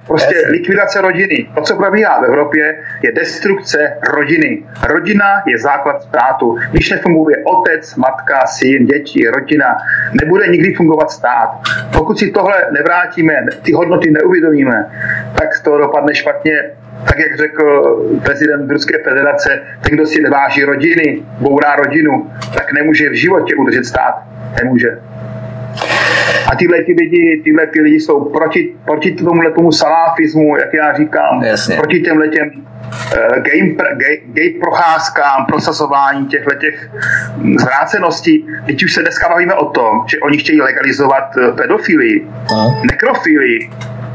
Prostě likvidace rodiny. To, co probíhá v Evropě, je destrukce rodiny. Rodina je základ státu. Když nefunguje otec, matka, syn, děti, rodina, nebude nikdy fungovat stát. Pokud si tohle nevrátíme, ty hodnoty neuvědomíme, tak z toho dopadne špatně. Tak, jak řekl prezident Ruské federace, ten, kdo si neváží rodiny, bourá rodinu, tak nemůže v životě udržet stát. Nemůže. A tyhle ty lidi, tyhle ty lidi jsou proti, proti tomuhle tomu salafismu, jak já říkám, Jasně. proti těmhle těm uh, gay, gay, gay procházkám, prosazování těchto těch zvráceností. Teď už se dneska bavíme o tom, že oni chtějí legalizovat pedofilii, uh. nekrofilii.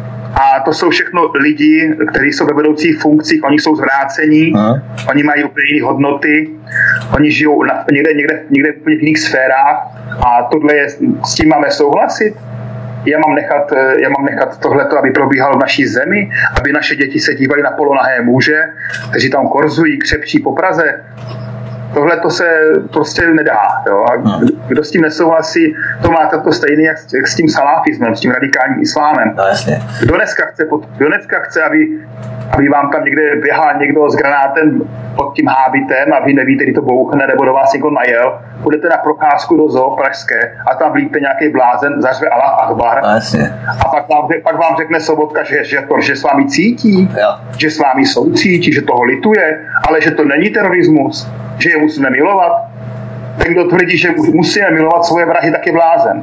A to jsou všechno lidi, kteří jsou ve vedoucích funkcích, oni jsou zvrácení, uh. oni mají úplně jiné hodnoty, oni žijou na, někde, někde, někde v jiných sférách a tohle je, s tím máme souhlasit. Já mám nechat, já mám nechat tohleto, aby probíhalo v naší zemi, aby naše děti se dívaly na polonahé muže, kteří tam korzují, křepčí po Praze. Tohle to se prostě nedá. Jo? A kdo s tím nesouhlasí, to máte to stejné, jak, jak s tím salafismem, s tím radikálním islámem. No, jasně. Kdo dneska chce, kdo dneska chce aby, aby vám tam někde běhal někdo s granátem pod tím hábitem a vy nevíte, kdy to bouchne, nebo do vás někdo najel, půjdete na procházku do zoo pražské a tam vlíte nějaký blázen, zařve Allah Akbar. No, jasně. A pak vám, pak vám řekne Sobotka, že, že, to, že s vámi cítí, jo. že s vámi soucítí, že toho lituje, ale že to není terorismus, že je musíme milovat. Ten, kdo tvrdí, že musíme milovat svoje vrahy, tak je blázen.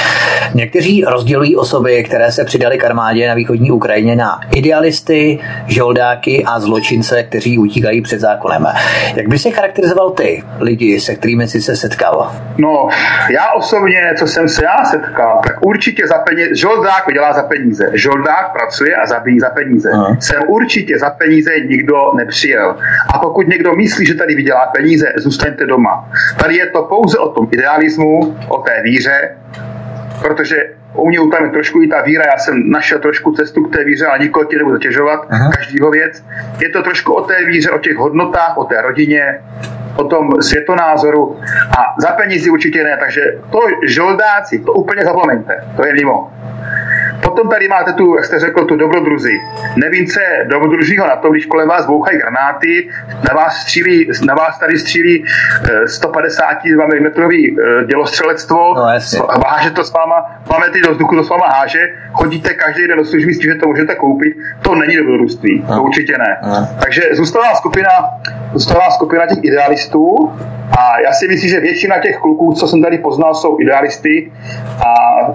Někteří rozdělují osoby, které se přidali k armádě na východní Ukrajině, na idealisty, žoldáky a zločince, kteří utíkají před zákonem. Jak by se charakterizoval ty lidi, se kterými jsi se setkal? No, já osobně, co jsem se já setkal, tak určitě za peníze, žoldák vydělá za peníze, žoldák pracuje a zabíjí za peníze. Aha. Jsem určitě za peníze nikdo nepřijel. A pokud někdo myslí, že tady vydělá peníze, zůstaňte doma. Tady je to pouze o tom idealismu, o té víře, protože u mě tam je trošku i ta víra, já jsem našel trošku cestu k té víře, ale nikoho tě nebudu zatěžovat, Aha. každýho věc. Je to trošku o té víře, o těch hodnotách, o té rodině, o tom světonázoru a za penízi určitě ne, takže to žoldáci, to úplně zapomeňte, to je mimo. Potom tady máte tu, jak jste řekl, tu dobrodruzi. Nevím, co je dobrodružího na tom, když kolem vás bouchají granáty, na vás, střílí, na vás tady střílí sto padesát dva milimetrů dělostřelectvo, no, háže to s váma, máme ty do vzduchu, to s váma háže, chodíte každý den do služby, že to můžete koupit, to není dobrodružství, no. To určitě ne. No. Takže zůstala skupina, zůstala skupina těch idealistů a já si myslím, že většina těch kluků, co jsem tady poznal, jsou idealisty a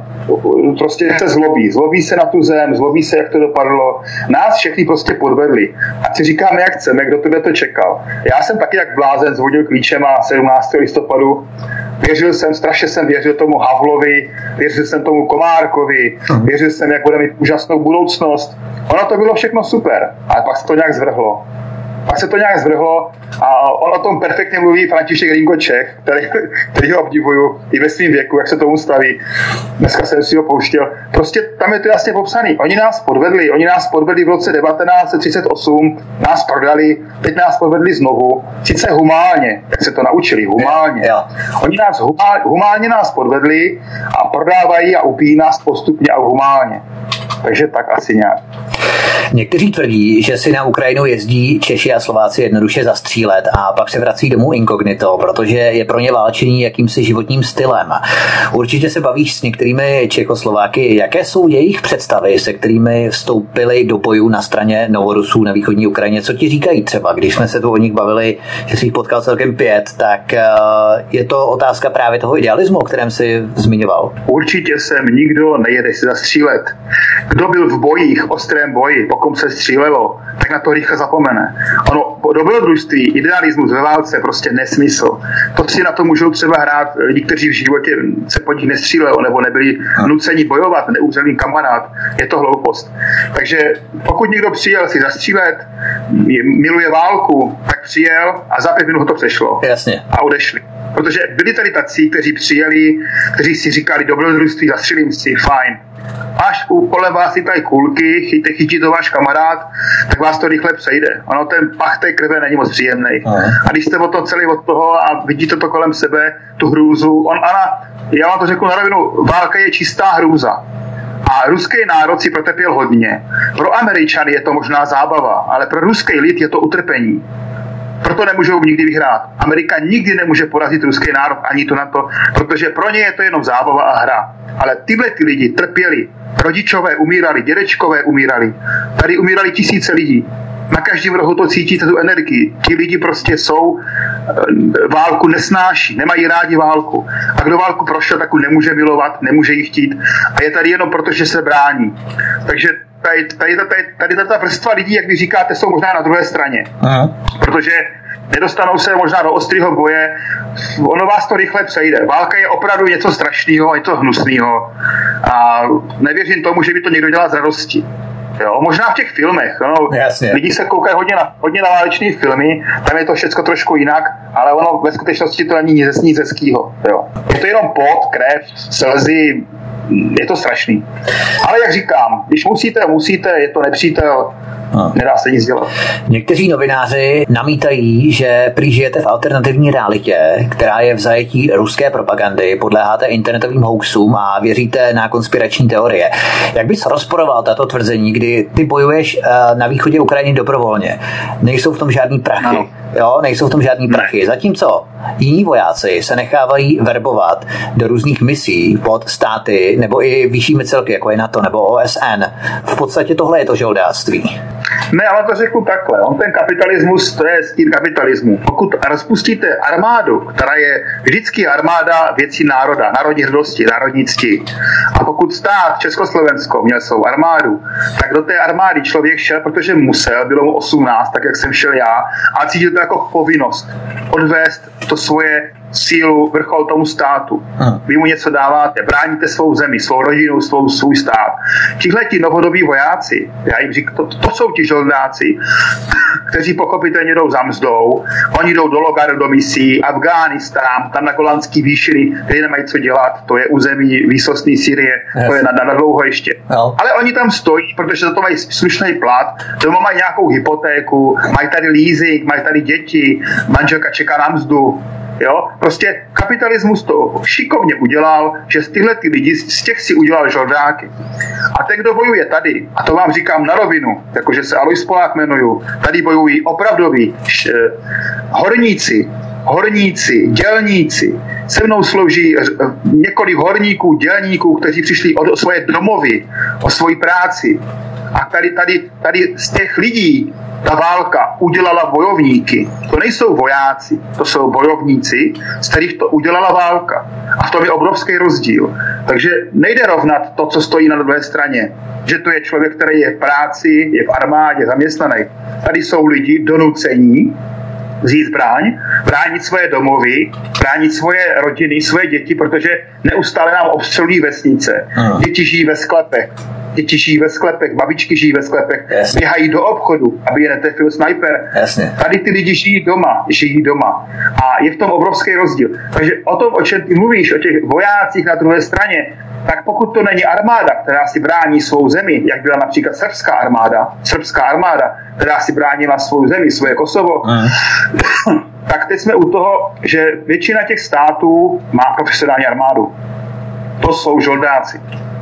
prostě se zlobí. Zlobí se na tu zem, zlobí se, jak to dopadlo. Nás všechny prostě podvedli. A si říkáme, jak chceme, kdo to to čekal. Já jsem taky jak blázen zvodil klíčema sedmnáctého listopadu. Věřil jsem, strašně jsem věřil tomu Havlovi, věřil jsem tomu Komárkovi, věřil jsem, jak bude mít úžasnou budoucnost. Ono to bylo všechno super, ale pak se to nějak zvrhlo. Pak se to nějak zvrhlo a on o tom perfektně mluví František Ringoček, který, který ho obdivuju i ve svým věku, jak se tomu staví. Dneska jsem si ho pouštěl. Prostě tam je to jasně popsaný. Oni nás podvedli, oni nás podvedli v roce devatenáct set třicet osm, nás prodali, teď nás podvedli znovu. Sice humálně, jak se to naučili, humálně. Oni nás humálně, humálně nás podvedli a prodávají a upíjí nás postupně a humálně. Takže tak asi nějak. Někteří tvrdí, že si na Ukrajinu jezdí Češi a Slováci jednoduše zastřílet a pak se vrací domů inkognito, protože je pro ně válčení jakýmsi životním stylem. Určitě se bavíš s některými Čechoslováky. Jaké jsou jejich představy, se kterými vstoupili do bojů na straně Novorusů na východní Ukrajině? Co ti říkají třeba, když jsme se tu o nich bavili, že jsi jich potkal celkem pět, tak je to otázka právě toho idealismu, o kterém jsi zmiňoval? Určitě sem nikdo nejede si zastřílet. Kdo byl v bojích, ostrém boji, pokud se střílelo, tak na to rychle zapomene. Ono, dobrodružství, idealismus ve válce prostě nesmysl. To si na to můžou třeba hrát lidi, kteří v životě se po nich nestřílelo nebo nebyli nuceni bojovat, neúřelný kamarád. Je to hloupost. Takže pokud někdo přijel si zastřílet, miluje válku, tak přijel a za pět minut to přešlo. Jasně. A odešli. Protože byli tady tací, kteří přijeli, kteří si říkali dobrodružství, zastřelím si, fajn. Až kolem vás si tady kulky, chytí, chytí to váš kamarád, tak vás to rychle přejde. Ono ten pach té krve není moc příjemný. A když jste o to celý od toho a vidíte to kolem sebe, tu hrůzu, on, Ana, já vám to řeknu na rovinu, válka je čistá hrůza. A ruský národ si protrpěl hodně. Pro Američany je to možná zábava, ale pro ruský lid je to utrpení. Proto nemůžou nikdy vyhrát. Amerika nikdy nemůže porazit ruský národ, ani to na to, protože pro ně je to jenom zábava a hra. Ale tyhle ty lidi trpěli. Rodičové umírali, dědečkové umírali. Tady umírali tisíce lidí. Na každém rohu to cítíte tu energii. Ti lidi prostě jsou, válku nesnáší, nemají rádi válku. A kdo válku prošel, tak nemůže milovat, nemůže ji chtít. A je tady jenom proto, že se brání. Takže tady, tady, tady, tady tato vrstva lidí, jak vy říkáte, jsou možná na druhé straně. Aha. Protože nedostanou se možná do ostrého boje, ono vás to rychle přejde. Válka je opravdu něco strašného, něco hnusného. A nevěřím tomu, že by to někdo dělal z radosti. Jo, možná v těch filmech. No, lidi se koukají hodně na, hodně na váleční filmy, tam je to všechno trošku jinak, ale ono ve skutečnosti to není nic, nic hezkýho. Jo. Je to jenom pot, krev, slzy, je to strašný. Ale jak říkám, když musíte, musíte, je to nepřítel, no. Nedá se nic dělat. Někteří novináři namítají, že prý žijete v alternativní realitě, která je v zajetí ruské propagandy, podléháte internetovým hoaxům a věříte na konspirační teorie. Jak bys rozporoval tato tvrzení, kdy ty bojuješ na východě Ukrajiny dobrovolně? Nejsou v tom žádný prachy. Ano. Jo, nejsou v tom žádný prachy. Zatímco jiní vojáci se nechávají verbovat do různých misí pod státy nebo i vyššími celky, jako je NATO nebo O S N. V podstatě tohle je to žoldáctví. Ne, ale to řeknu takhle. On ten kapitalismus, to je stín kapitalismu. Pokud rozpustíte armádu, která je vždycky armáda věcí národa, národní hrdosti, národní cti. A pokud stát Československo měl svou armádu, tak do té armády člověk šel, protože musel, bylo mu osmnáct, tak jak jsem šel já, a cítil to jako povinnost odvést to svoje sílu, vrchol tomu státu. Hmm. Vy mu něco dáváte, bráníte svou zemi, svou rodinu, svou, svůj stát. Tihleti novodobí vojáci, já jim říkám, to, to jsou ti žoldáci, kteří pochopitelně jdou za mzdou, oni jdou do Logaru, do misí, Afghánistán, tam na Golanský výšiny, kde nemají co dělat, to je území výsostný Sýrie, yes. To je na, na dlouho ještě. No. Ale oni tam stojí, protože za to mají slušný plat, doma mají nějakou hypotéku, mají tady leasing, mají tady děti, manželka čeká na mzdu. Jo? Prostě kapitalismus to šikovně udělal, že z tyhle ty lidi, z těch si udělal žoldáky. A ten, kdo bojuje tady, a to vám říkám na rovinu, jakože se Alois Polák jmenuju, tady bojují opravdoví š, horníci, horníci, dělníci. Se mnou slouží několik horníků, dělníků, kteří přišli o svoje domovy, o svoji práci. A tady, tady, tady z těch lidí ta válka udělala bojovníky. To nejsou vojáci, to jsou bojovníci, z kterých to udělala válka. A v tom je obrovský rozdíl. Takže nejde rovnat to, co stojí na druhé straně. Že to je člověk, který je v práci, je v armádě, zaměstnaný. Tady jsou lidi donucení vzít zbraň, bránit svoje domovy, bránit svoje rodiny, svoje děti, protože neustále nám obstřelují vesnice. Hmm. Děti žijí ve sklepech. Děti žijí ve sklepech, babičky žijí ve sklepech, Jasně. běhají do obchodu, aby je netrefil snajper. Jasně. Tady ty lidi žijí doma, žijí doma. A je v tom obrovský rozdíl. Takže o tom, o čem ty mluvíš, o těch vojácích na druhé straně, tak pokud to není armáda, která si brání svou zemi, jak byla například srbská armáda, srbská armáda, která si bránila svou zemi, svoje Kosovo, mm. tak teď jsme u toho, že většina těch států má profesionální armádu. To jsou žoldáci.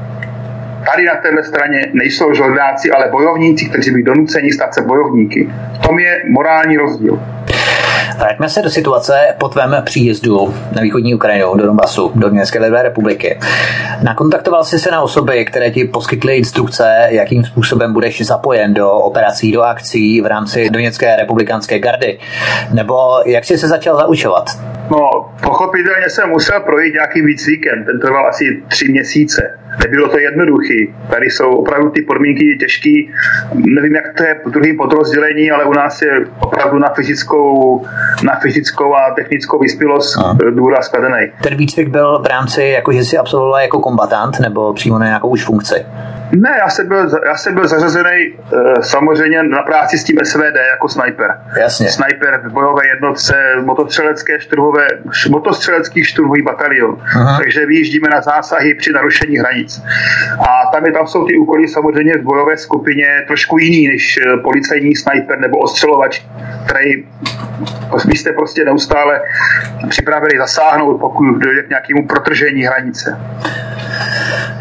Tady na téhle straně nejsou žoldáci, ale bojovníci, kteří byli donuceni stát se bojovníky. V tom je morální rozdíl. Vraťme se do situace po tvém příjezdu na východní Ukrajinu, do Donbasu, do Doněcké lidové republiky. Nakontaktoval jsi se na osoby, které ti poskytly instrukce, jakým způsobem budeš zapojen do operací, do akcí v rámci Doněcké republikánské gardy? Nebo jak jsi se začal zaučovat? No, pochopitelně jsem musel projít nějakým výcvikem. Ten trval asi tři měsíce. Nebylo to jednoduchý. Tady jsou opravdu ty podmínky těžký. Nevím, jak to je v druhém podrozdělení, ale u nás je opravdu na fyzickou, na fyzickou a technickou vyspělost důraz kladený. Ten výcvik byl v rámci, jako že jsi absolvoval jako kombatant, nebo přímo na nějakou už funkci? Ne, já jsem byl, já jsem byl zařazený samozřejmě na práci s tím S V D jako snajper. Jasně. Snajper v bojové jednotce motostřelecké šturhové, motostřelecký šturhový batalion. Aha. Takže vyjíždíme na zásahy při narušení hranic. A tam, je, tam jsou ty úkoly samozřejmě v bojové skupině trošku jiný než policejní snajper nebo ostřelovač, který vy jste prostě neustále připravili zasáhnout, pokud dojde k nějakému protržení hranice.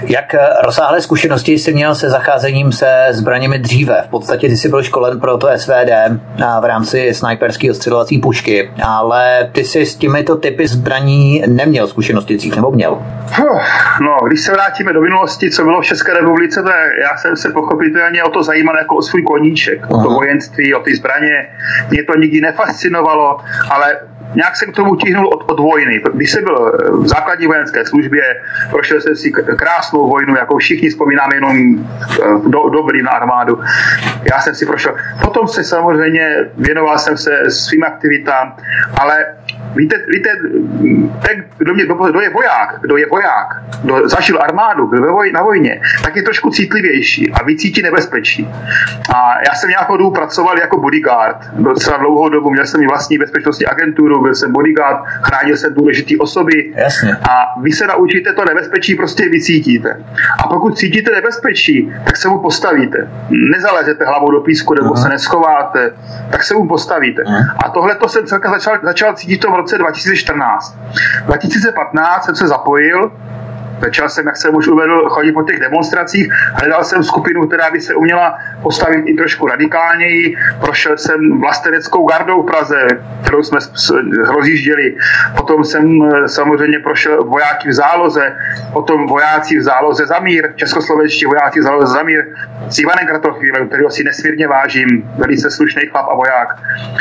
Jak rozsáhlé zkušenosti jsi měl se zacházením se zbraněmi dříve? V podstatě ty jsi byl školen pro to S V D v rámci snajperské ostřelovací pušky, ale ty jsi s těmito typy zbraní neměl zkušenosti dřív, nebo měl? No, když se vrátíme do minulosti, co bylo v České republice, tak já jsem se pochopitelně o to zajímal jako o svůj koníček, o to vojenství, o ty zbraně. Mě to nikdy nefascinovalo, ale nějak jsem k tomu tíhnul od, od vojny. Když jsem byl v základní vojenské službě, prošel jsem si krásnou vojnu, jako všichni vzpomínáme jenom do, dobrý na armádu. Já jsem si prošel. Potom se samozřejmě věnoval jsem se svým aktivitám, ale víte, víte ten, kdo, mě, kdo je voják, kdo je voják, kdo zažil armádu, byl voj, na vojně, tak je trošku citlivější a vycítí nebezpečí. A já jsem nějakou dobu pracoval jako bodyguard. Docela dlouhou dobu, měl jsem i vlastní bezpečnostní agenturu, byl jsem bodyguard, chránil jsem důležité osoby. Jasně. A vy se naučíte to nebezpečí prostě vycítíte. A pokud cítíte nebezpečí, tak se mu postavíte. Nezalezete hlavou do písku nebo uh-huh. se neschováte, tak se mu postavíte. Uh-huh. A tohle to jsem celkem začal, začal cítit v roce dva tisíce čtrnáct. dva tisíce patnáct jsem se zapojil, začal jsem, jak jsem už uvedl, chodit po těch demonstracích, hledal jsem skupinu, která by se uměla postavit i trošku radikálněji, prošel jsem vlasteneckou gardou v Praze, kterou jsme rozjížděli, potom jsem samozřejmě prošel vojáky v záloze, potom vojáci v záloze za mír, českoslovenští vojáci v záloze za mír, s Ivanem Kratochvílem, kterého si nesmírně vážím, velice slušný chlap a voják.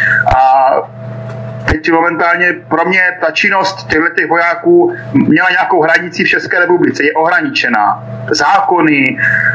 A teď momentálně pro mě ta činnost těchto vojáků měla nějakou hranici v České republice, je ohraničená. Zákony,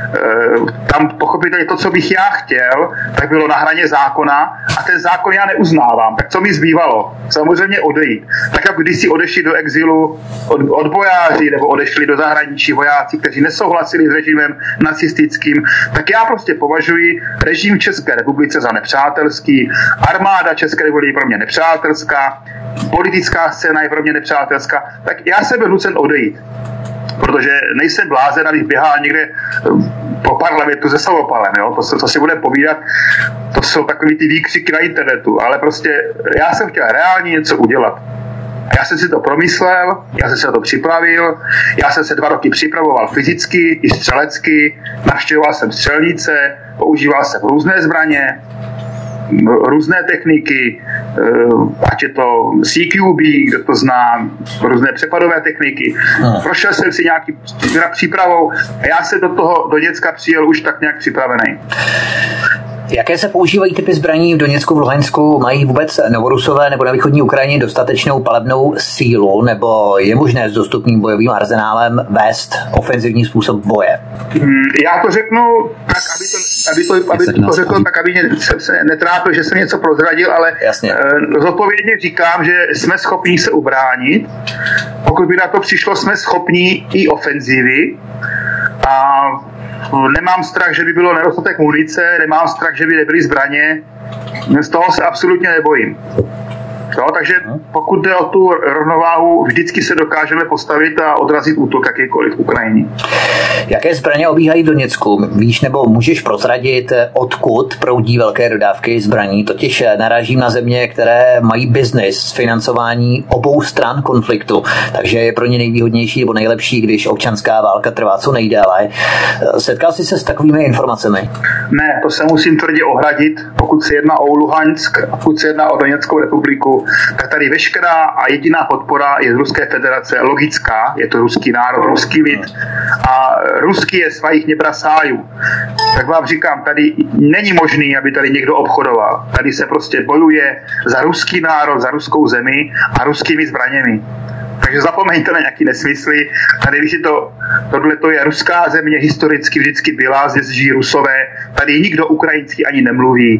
tam pochopitelně to, co bych já chtěl, tak bylo na hraně zákona a ten zákon já neuznávám. Tak co mi zbývalo? Samozřejmě odejít. Tak jak když si odešli do exilu od, odbojáři nebo odešli do zahraničí vojáci, kteří nesouhlasili s režimem nacistickým, tak já prostě považuji režim v České republice za nepřátelský, armáda České republiky pro mě nepřátelská, politická scéna je pro mě nepřátelská, tak já jsem byl nucen odejít. Protože nejsem blázen, abych běhal někde po parlamentu se samopalem, jo? To, co si budeme povídat, to jsou takový ty výkřiky na internetu, ale prostě já jsem chtěl reálně něco udělat. A já jsem si to promyslel, já jsem se na to připravil, já jsem se dva roky připravoval fyzicky i střelecky, navštěvoval jsem střelnice, používal jsem různé zbraně, různé techniky, ať je to C Q B, kdo to zná, různé přepadové techniky. Hmm. Prošel jsem si nějaký přípravou a já se do toho do Děcka přijel už tak nějak připravený. Jaké se používají typy zbraní v Doněcku, v Luhansku? Mají vůbec Novorusové nebo na východní Ukrajině dostatečnou palebnou sílu, nebo je možné s dostupným bojovým arzenálem vést ofenzivní způsob boje? Já to řeknu tak, aby to, aby to, aby to, to řekl tak, aby jsem se netrápil, že jsem něco prozradil, ale Jasně. zodpovědně říkám, že jsme schopni se ubránit. Pokud by na to přišlo, jsme schopni i ofenzivy. A nemám strach, že by bylo nedostatek munice, nemám strach, že by nebyly zbraně. Z toho se absolutně nebojím. Jo, takže pokud jde o tu rovnováhu, vždycky se dokážeme postavit a odrazit útok jakýkoliv v Ukrajině. Jaké zbraně obíhají v Doněcku? Víš, nebo můžeš prozradit, odkud proudí velké dodávky zbraní? Totiž narážím na země, které mají biznis, financování obou stran konfliktu, takže je pro ně nejvýhodnější nebo nejlepší, když občanská válka trvá co nejdéle. Setkal jsi se s takovými informacemi? Ne, to se musím tvrdě ohradit. Pokud se jedná o Luhansk, pokud se jedná o Doněckou republiku, tak tady veškerá a jediná podpora je z Ruské federace logická, je to ruský národ, ruský lid a ruský je svých nebrasájů. Tak vám říkám, tady není možný, aby tady někdo obchodoval. Tady se prostě bojuje za ruský národ, za ruskou zemi a ruskými zbraněmi. Takže zapomeňte na nějaký nesmysly. Tady, když je to, tohle to je ruská země, historicky vždycky byla, zde žijí Rusové, tady nikdo ukrajinský ani nemluví.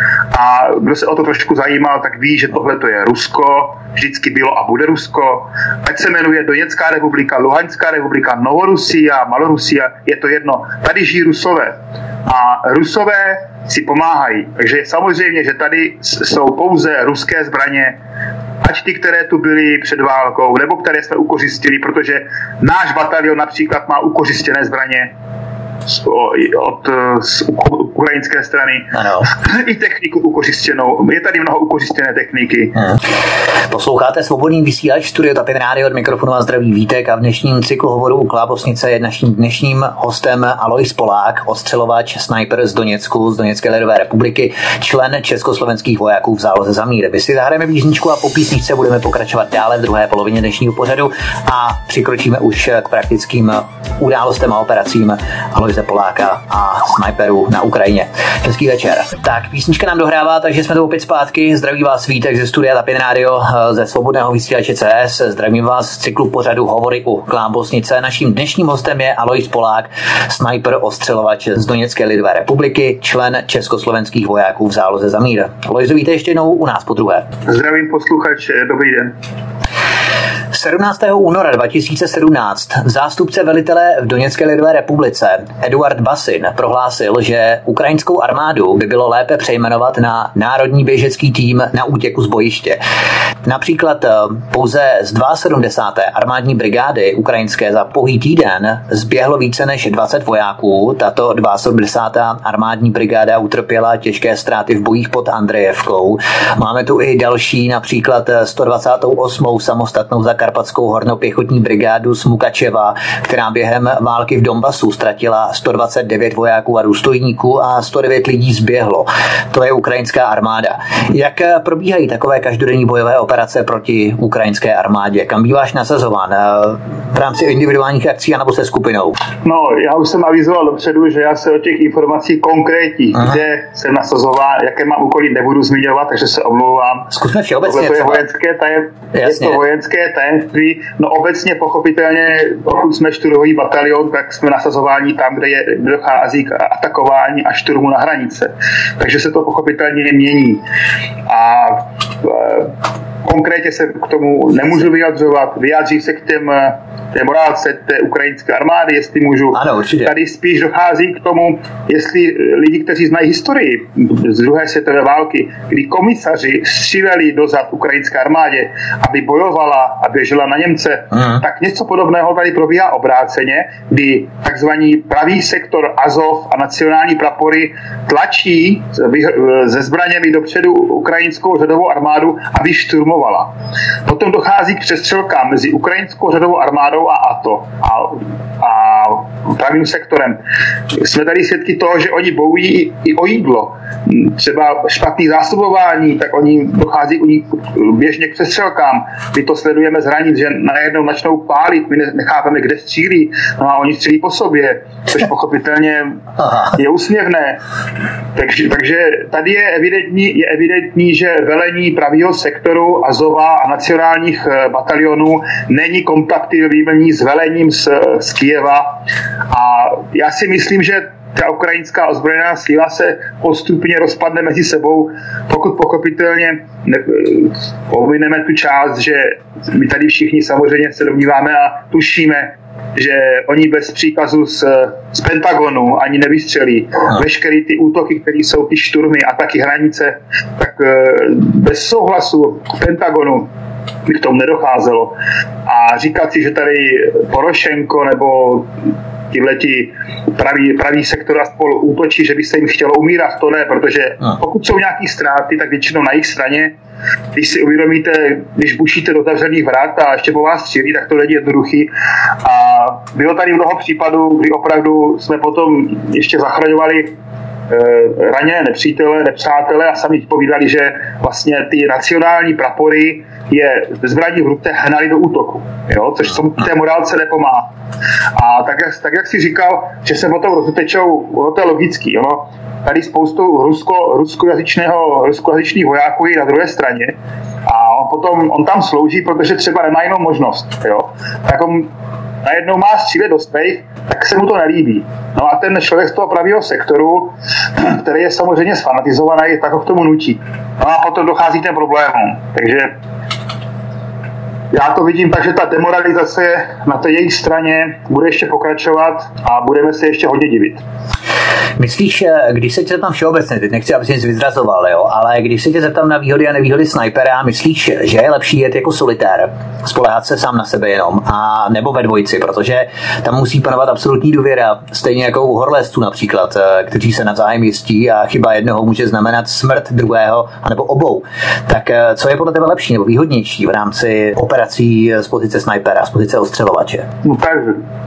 A kdo se o to trošku zajímal, tak ví, že tohle to je Rusko, vždycky bylo a bude Rusko. Ať se jmenuje Doněcká republika, Luhanská republika, Novorusia, Malorusia, je to jedno. Tady žijí Rusové. A Rusové si pomáhají. Takže samozřejmě, že tady jsou pouze ruské zbraně, ať ty, které tu byly před válkou, nebo které jsme ukořistili, protože náš batalion například má ukořistěné zbraně. z, od z ukrajinské strany. Ano. I techniku ukořistěnou. Je tady mnoho ukořistěné techniky. Hmm. Posloucháte Svobodný vysílač, Studio Tapin Rádio, od mikrofonu a zdraví Vítek, a v dnešním cyklu hovoru u Klábosnice je naším dnešním hostem Alois Polák, ostřelovač, sniper z Doněcku, z Doněcké lidové republiky, člen československých vojáků v záloze za mír. My si zahrajeme písničku a po písničce budeme pokračovat dále v druhé polovině dnešního pořadu a přikročíme už k praktickým událostem a operacím Aloise Poláka a sniperů na Ukrajině. Hezký večer. Tak, písnička nám dohrává, takže jsme tu opět zpátky. Zdraví vás Vítek ze Studia Tapin Rádio, ze Svobodného vysílače C S. Zdravím vás z cyklu pořadu Hovory u Klábosnice. Naším dnešním hostem je Alois Polák, sniper, ostřelovač z Doněcké lidové republiky, člen československých vojáků v záloze za mír. Alois, víte ještě jednou u nás po druhé. Zdravím posluchače, dobrý den. sedmnáctého února dva tisíce sedmnáct zástupce velitele v Doněcké lidové republice Eduard Basin prohlásil, že ukrajinskou armádu by bylo lépe přejmenovat na Národní běžecký tým na útěku z bojiště. Například pouze z sedmdesáté druhé armádní brigády ukrajinské za pouhý týden zběhlo více než dvacet vojáků. Tato sedmdesátá druhá armádní brigáda utrpěla těžké ztráty v bojích pod Andrejevkou. Máme tu i další, například sto dvacátou osmou samostatnou zakarpatskou hornopěchotní brigádu z Mukačeva, která během války v Donbasu ztratila sto dvacet devět vojáků a důstojníků a sto devět lidí zběhlo. To je ukrajinská armáda. Jak probíhají takové každodenní bojové operace proti ukrajinské armádě? Kam býváš nasazován? V rámci individuálních akcí anebo se skupinou? No, já už jsem avizoval dopředu, že já se o těch informací konkrétních, Aha. kde jsem nasazován, jaké mám úkoly, nebudu zmiňovat, takže se omlouvám. Zkusme všeobecně. To je vojenské tajem, je to vojenské tajemství. No obecně pochopitelně, pokud jsme šturmový batalion, tak jsme nasazováni tam, kde, je, kde dochází k atakování a šturmu na hranice. Takže se to pochopitelně mění. A konkrétně se k tomu nemůžu vyjadřovat. Vyjádřím se k těm, té morálce té ukrajinské armády, jestli můžu. Ano, určitě. Tady spíš dochází k tomu, jestli lidi, kteří znají historii z druhé světové války, kdy komisaři stříleli dozad ukrajinské armádě, aby bojovala a běžela na Němce, Aha. tak něco podobného tady probíhá obráceně, kdy takzvaný pravý sektor Azov a nacionální prapory tlačí se zbraněmi dopředu ukrajinskou řadovou armádu, aby šturmovala. Potom dochází k přestřelkám mezi ukrajinskou řadovou armádou a A T O a, a pravým sektorem. Jsme tady svědky toho, že oni bojují i o jídlo. Třeba špatný zásobování, tak oni dochází u nich běžně k přestřelkám. My to sledujeme z hranic, že najednou začnou pálit, my nechápeme, kde střílí, no a oni střílí po sobě, což pochopitelně je úsměvné. Takže, takže tady je evidentní, je evidentní, že velení pravého sektoru Azova a nacionálních batalionů není kompatibilní s velením z, z Kyjeva. A já si myslím, že ta ukrajinská ozbrojená síla se postupně rozpadne mezi sebou, pokud pochopitelně ne, pomineme tu část, že my tady všichni samozřejmě se domníváme a tušíme, že oni bez příkazu z, z Pentagonu ani nevystřelí. Veškeré ty útoky, které jsou ty šturmy a taky hranice, tak bez souhlasu Pentagonu by k tomu nedocházelo. A říkat si, že tady Porošenko nebo tihleti pravý, pravý sektor a spolu útočí, že by se jim chtělo umírat, to ne, protože pokud jsou nějaký ztráty, tak většinou na jejich straně. Když si uvědomíte, když bušíte do zavřených vrat a ještě po vás střílí, tak to není jednoduchý. A bylo tady mnoho případů, kdy opravdu jsme potom ještě zachraňovali e, raněné nepřítele, nepřátele a sami povídali, že vlastně ty nacionální prapory je ve zbraní v ruce hnali do útoku, jo? Což tomu té morálce nepomáhá. A tak jak, tak, jak si říkal, že se potom rozutečou, ono to je logický, jo? Tady spoustu rusko, ruskojazyčného, ruskojazyčných vojáků je na druhé straně a on potom, on tam slouží, protože třeba nemá jinou možnost, jo? Tak on najednou má střílet do stejch, tak se mu to nelíbí. No a ten člověk z toho pravého sektoru, který je samozřejmě sfanatizovaný, tak ho k tomu nutí. No a potom dochází k těm problémům. Takže já to vidím tak, že ta demoralizace na té jejich straně bude ještě pokračovat a budeme se ještě hodně divit. Myslíš, když se tě zeptám všeobecně, teď nechci, aby jsi nic vyzrazoval, jo, ale když se tě zeptám na výhody a nevýhody snajpera, myslíš, že je lepší jet jako solitér, spoléhat se sám na sebe jenom, a nebo ve dvojici, protože tam musí panovat absolutní důvěra, stejně jako u horolezců například, kteří se navzájem jistí a chyba jednoho může znamenat smrt druhého, anebo obou. Tak co je podle tebe lepší nebo výhodnější v rámci operací z pozice snajpera, z pozice ostřelovače? No tak,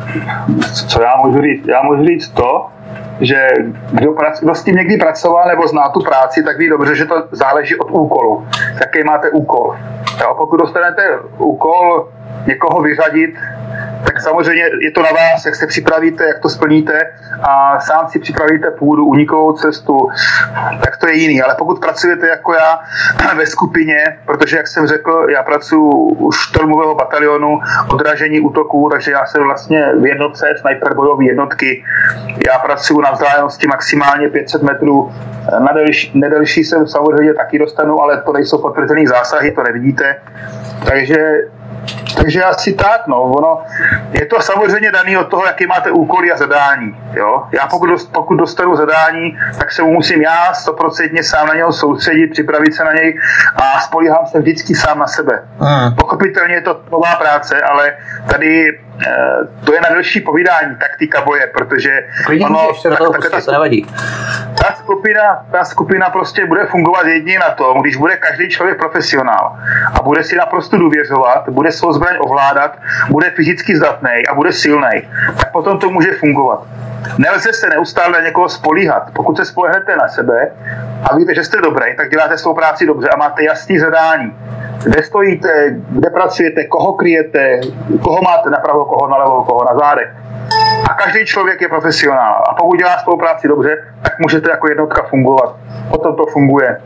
co já můžu říct? Já můžu říct to, že kdo, prac, kdo s tím někdy pracoval nebo zná tu práci, tak ví dobře, že to záleží od úkolu. Jaký máte úkol. Jo, pokud dostanete úkol někoho vyřadit, tak samozřejmě je to na vás, jak se připravíte, jak to splníte a sám si připravíte půdu, unikovou cestu, tak to je jiný. Ale pokud pracujete jako já ve skupině, protože jak jsem řekl, já pracuji u štormového batalionu, odražení útoků, takže já jsem vlastně v jednotce, sniper bojové jednotky, já pracuji na vzdálenosti maximálně pět set metrů, na delší, nedelší jsem samozřejmě taky dostanu, ale to nejsou potvrzený zásahy, to nevidíte. Takže Takže asi tak, no, ono, je to samozřejmě daný od toho, jaký máte úkoly a zadání, jo. Já pokud, dost, pokud dostanu zadání, tak se mu musím já stoprocentně sám na něho soustředit, připravit se na něj a spolíhám se vždycky sám na sebe. Mm. Pochopitelně je to nová práce, ale tady e, to je na delší povídání, taktika boje, protože Klidně ono, ještě tak, tak, tak, ta, ta, skupina, ta skupina prostě bude fungovat jedině na tom, když bude každý člověk profesionál a bude si naprosto důvěřovat, bude svou zbraň ovládat, bude fyzicky zdatný a bude silný, tak potom to může fungovat. Nelze se neustále na někoho spolíhat. Pokud se spolehnete na sebe a víte, že jste dobrý, tak děláte svou práci dobře a máte jasný zadání. Kde stojíte, kde pracujete, koho kryjete, koho máte napravo, koho nalevo, koho na zádech. A každý člověk je profesionál. A pokud dělá svou práci dobře, tak můžete jako jednotka fungovat. Potom to funguje.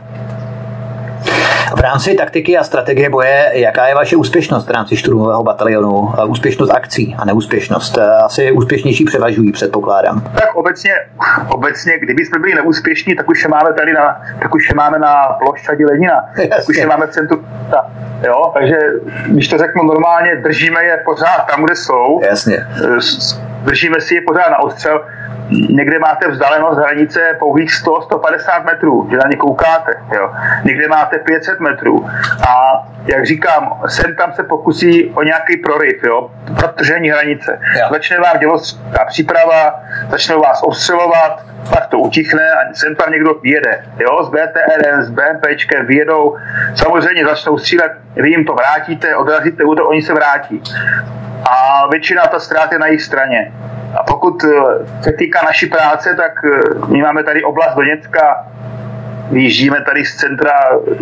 V rámci taktiky a strategie boje, jaká je vaše úspěšnost v rámci šturmového batalionu? Úspěšnost akcí a neúspěšnost? Asi úspěšnější převažují, předpokládám. Tak obecně, obecně, kdyby jsme byli neúspěšní, tak už je máme tady na, tak už je máme na plošťadi Lenina. Jasně. Tak už je máme v centru. Jo, takže když to řeknu normálně, držíme je pořád tam, kde jsou. Jasně. Držíme si je pořád na ostřel. Někde máte vzdálenost hranice pouhých sto až sto padesát metrů, že na ně koukáte. Jo. Někde máte pět set metrů. A jak říkám, sem tam se pokusí o nějaký proryv, jo, protržení hranice. Jo. Začne vám dělostřelecká příprava, začnou vás ostřelovat, pak to utichne a sem tam někdo jede. Jo, z bé té er, s BMPčkem vyjedou, samozřejmě začnou střílet, vy jim to vrátíte, odrazíte útok, oni se vrátí. A většina ta ztrát je na jejich straně. A pokud se týká naší práce, tak my máme tady oblast Doněcka, vyjíždíme tady z centra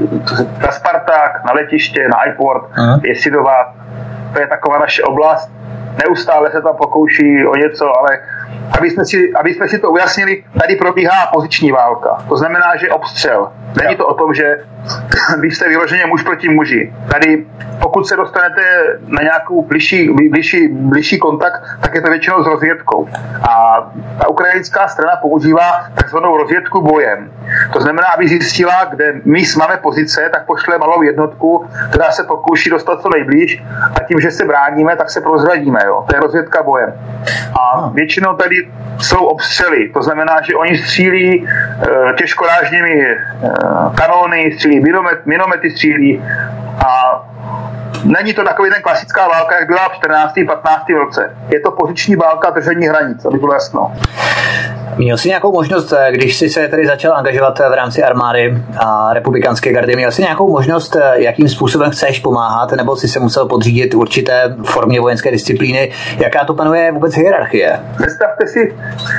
na Spartak, na letiště, na airport, Jesidová. To je taková naše oblast. Neustále se tam pokouší o něco, ale aby jsme si, aby jsme si to ujasnili, tady probíhá poziční válka. To znamená, že obstřel. Není to o tom, že když jste vyloženě muž proti muži. Tady, pokud se dostanete na nějakou bližší, bližší, bližší kontakt, tak je to většinou s rozvědkou. A ta ukrajinská strana používá takzvanou rozvědku bojem. To znamená, aby zjistila, kde my máme pozice, tak pošle malou jednotku, která se pokouší dostat co nejblíž a tím, že se bráníme, tak se prozradíme. Jo? To je rozvědka bojem. A většinou tady jsou obstřely. To znamená, že oni střílí e, těžkorážnými e, kanóny, střílí minomet, minomety střílí a není to takový ten klasická válka, jak byla v čtrnáctém patnáctém roce. Je to poziční válka držení hranic, aby bylo jasno. Měl jsi nějakou možnost, když jsi se tady začal angažovat v rámci armády a republikánské gardy, měl jsi nějakou možnost, jakým způsobem chceš pomáhat, nebo jsi se musel podřídit určité formě vojenské disciplíny? Jaká to panuje vůbec hierarchie? Představte si,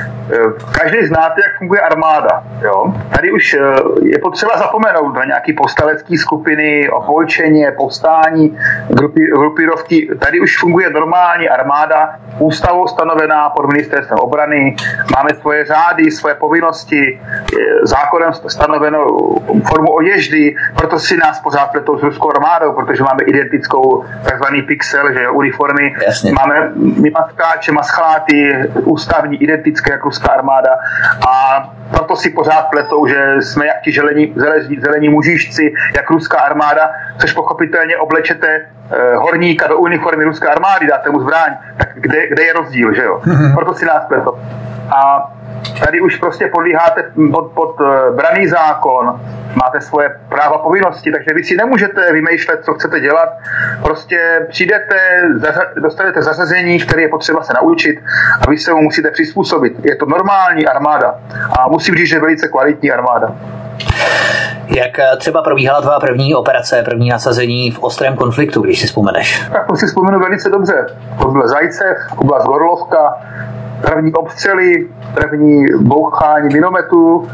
každý znáte, jak funguje armáda. Jo? Tady už je potřeba zapomenout na nějaké povstalecké skupiny, opolčení, povstání, grupy, grupírovky. Tady už funguje normální armáda, ústavou stanovená pod ministerstvem obrany, máme svoje řády, svoje povinnosti, zákonem stanovenou formu oděždy, proto si nás pořád pletou s ruskou armádou, protože máme identickou takzvaný pixel, že je uniformy. Jasně. Máme maskáče, mascháty, ústavní, identické jak ruská armáda a proto si pořád pletou, že jsme jak ti zelení, zelení, zelení mužišci, jak ruská armáda, což pochopitelně oblečete eh, horníka do uniformy ruské armády, dáte mu zbraň, tak kde, kde je rozdíl, že jo? Mm-hmm. Proto si nás pletou. A tady už prostě podlíháte pod, pod branný zákon, máte svoje práva povinnosti, takže vy si nemůžete vymýšlet, co chcete dělat. Prostě přijdete, dostanete zařazení, které je potřeba se naučit a vy se mu musíte přizpůsobit. Je to normální armáda a musím říct, že je velice kvalitní armáda. Jak třeba probíhala tvá první operace, první nasazení v ostrém konfliktu, když si vzpomeneš? Tak to si vzpomenu velice dobře. To byl Zajcev, oblast Gorlovka, první obstřely, první bouchání minometu,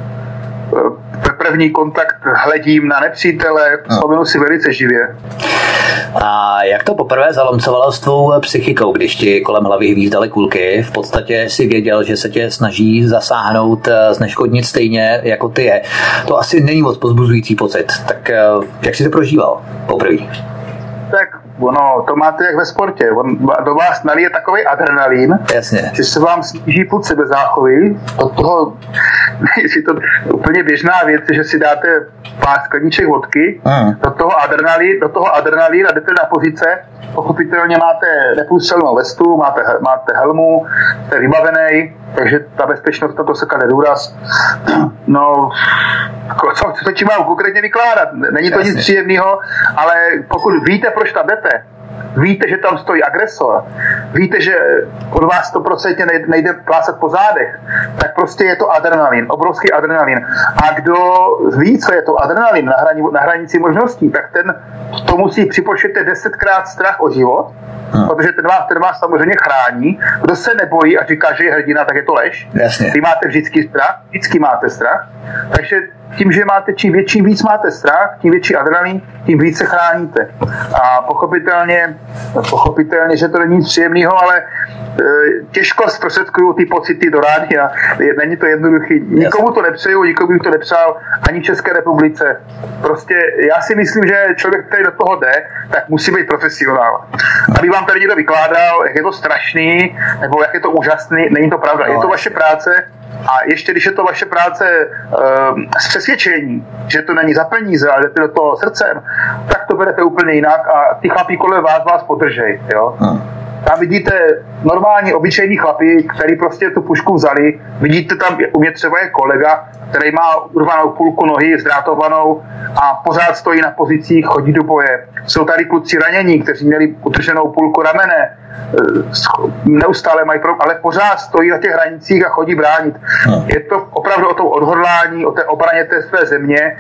první kontakt hledím na nepřítele, vzpomenu si velice živě. A jak to poprvé zalomcovalo s tvou psychikou, když ti kolem hlavy hvízdaly kulky? V podstatě si věděl, že se tě snaží zasáhnout, zneškodnit stejně jako ty je. To asi není moc povzbuzující pocit. Tak jak jsi to prožíval poprvé? Tak ono, to máte jak ve sportě. On do vás nalije takový adrenalin, Jasně. že se vám sníží pud sebezáchovy. Do toho, je to úplně běžná věc, že si dáte pár skleniček vodky, mm. do toho adrenalin, do toho adrenalin a jdete na pozice. Pochopitelně máte neprůstřelnou vestu, máte, máte helmu, jste vybavený, takže ta bezpečnost, to se klade důraz. No, co, co ti mám konkrétně vykládat? Není to Jasně. nic příjemného, ale pokud víte, proč tam jdete, víte, že tam stojí agresor, víte, že od vás sto procent nejde plásat po zádech, tak prostě je to adrenalin, obrovský adrenalin. A kdo ví, co je to adrenalin na, hrani, na hranici možností, tak ten to musí připočítat desetkrát strach o život, hmm. protože ten vás, ten vás samozřejmě chrání. Kdo se nebojí a říká, že je hrdina, tak je to lež. Jasně. Vy máte vždycky strach, vždycky máte strach, takže tím, že máte, čím větší víc máte strach, tím větší adrenalin, tím víc se chráníte. A pochopitelně, pochopitelně, že to není nic příjemného, ale e, těžko zprostředkuju ty pocity do rádia. Není to jednoduchý. Nikomu to nepřeju, nikomu bych to nepřál, ani v České republice. Prostě já si myslím, že člověk, který do toho jde, tak musí být profesionál. Aby vám tady někdo vykládal, jak je to strašný, nebo jak je to úžasný, není to pravda. Je to vaše práce. A ještě když je to vaše práce uh, s přesvědčení, že to není za peníze, ale jdete do toho srdcem, tak to berete úplně jinak a ty chlapí kolem vás vás podržej. Jo? Hmm. Tam vidíte normální, obyčejní chlapy, který prostě tu pušku vzali. Vidíte tam, u mě třeba je kolega, který má urvanou půlku nohy, zdrátovanou a pořád stojí na pozicích, chodí do boje. Jsou tady kluci ranění, kteří měli utrženou půlku ramene, neustále mají problém, ale pořád stojí na těch hranicích a chodí bránit. Je to opravdu o tom odhodlání, o té obraně té své země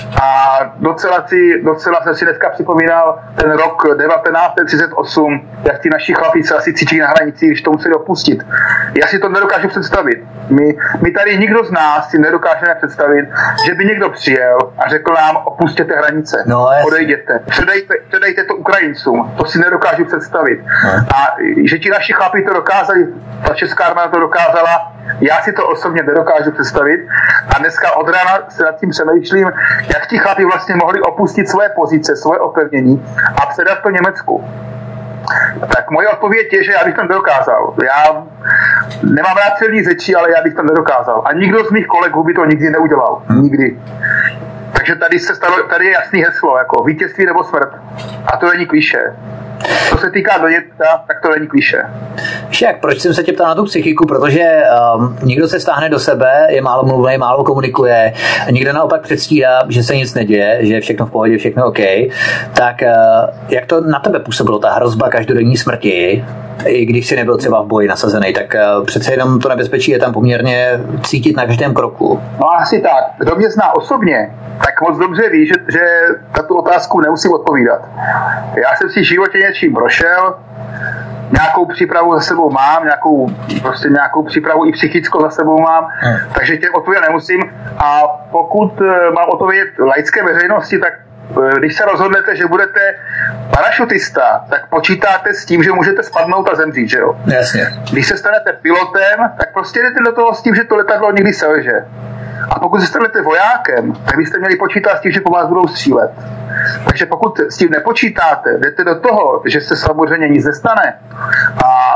a docela, si, docela jsem si dneska připomínal ten rok devatenáct set třicet osm, jak ti naši chlapí se asi cvičí na hranicích, když to museli opustit. Já si to nedokážu představit. My, my tady nikdo z nás si nedokážeme představit, že by někdo přijel a řekl nám, opustěte hranice, no, odejděte, předejte, předejte to Ukrajincům. To si nedokážu představit. No. A že ti naši chlapi to dokázali, ta česká armáda to dokázala, já si to osobně nedokážu představit. A dneska od rána se nad tím přemýšlím, jak ti chlapi vlastně mohli opustit svoje pozice, svoje opevnění a předat to Německu. Tak moje odpověď je, že já bych to nedokázal. Já nemám rád silný řeči, ale já bych to nedokázal. A nikdo z mých kolegů by to nikdy neudělal. Nikdy. Takže tady se stalo, tady je jasný heslo, jako vítězství nebo smrt. A to není klišé. Co se týká donětka, tak to není klišé. Však, proč jsem se tě ptal na tu psychiku? Protože um, někdo se stáhne do sebe, je málo mluvný, málo komunikuje, někdo naopak předstírá, že se nic neděje, že je všechno v pohodě, všechno OK. Tak uh, jak to na tebe působilo, ta hrozba každodenní smrti? I když jsi nebyl třeba v boji nasazený, tak uh, přece jenom to nebezpečí je tam poměrně cítit na každém kroku. No asi tak. Kdo mě zná osobně, tak moc dobře ví, že, že tato otázku nemusím odpovídat. Já jsem si v životě něčím prošel, nějakou přípravu za sebou mám, nějakou, prostě nějakou přípravu i psychickou za sebou mám, hmm. takže tě odpovědět nemusím. A pokud mám odpovědět laické veřejnosti, tak když se rozhodnete, že budete parašutista, tak počítáte s tím, že můžete spadnout a zemřít, že jo? Jasně. Když se stanete pilotem, tak prostě jdete do toho s tím, že to letadlo někdy selže. A pokud se stanete vojákem, tak byste měli počítat s tím, že po vás budou střílet. Takže pokud s tím nepočítáte, jdete do toho, že se samozřejmě nic nestane a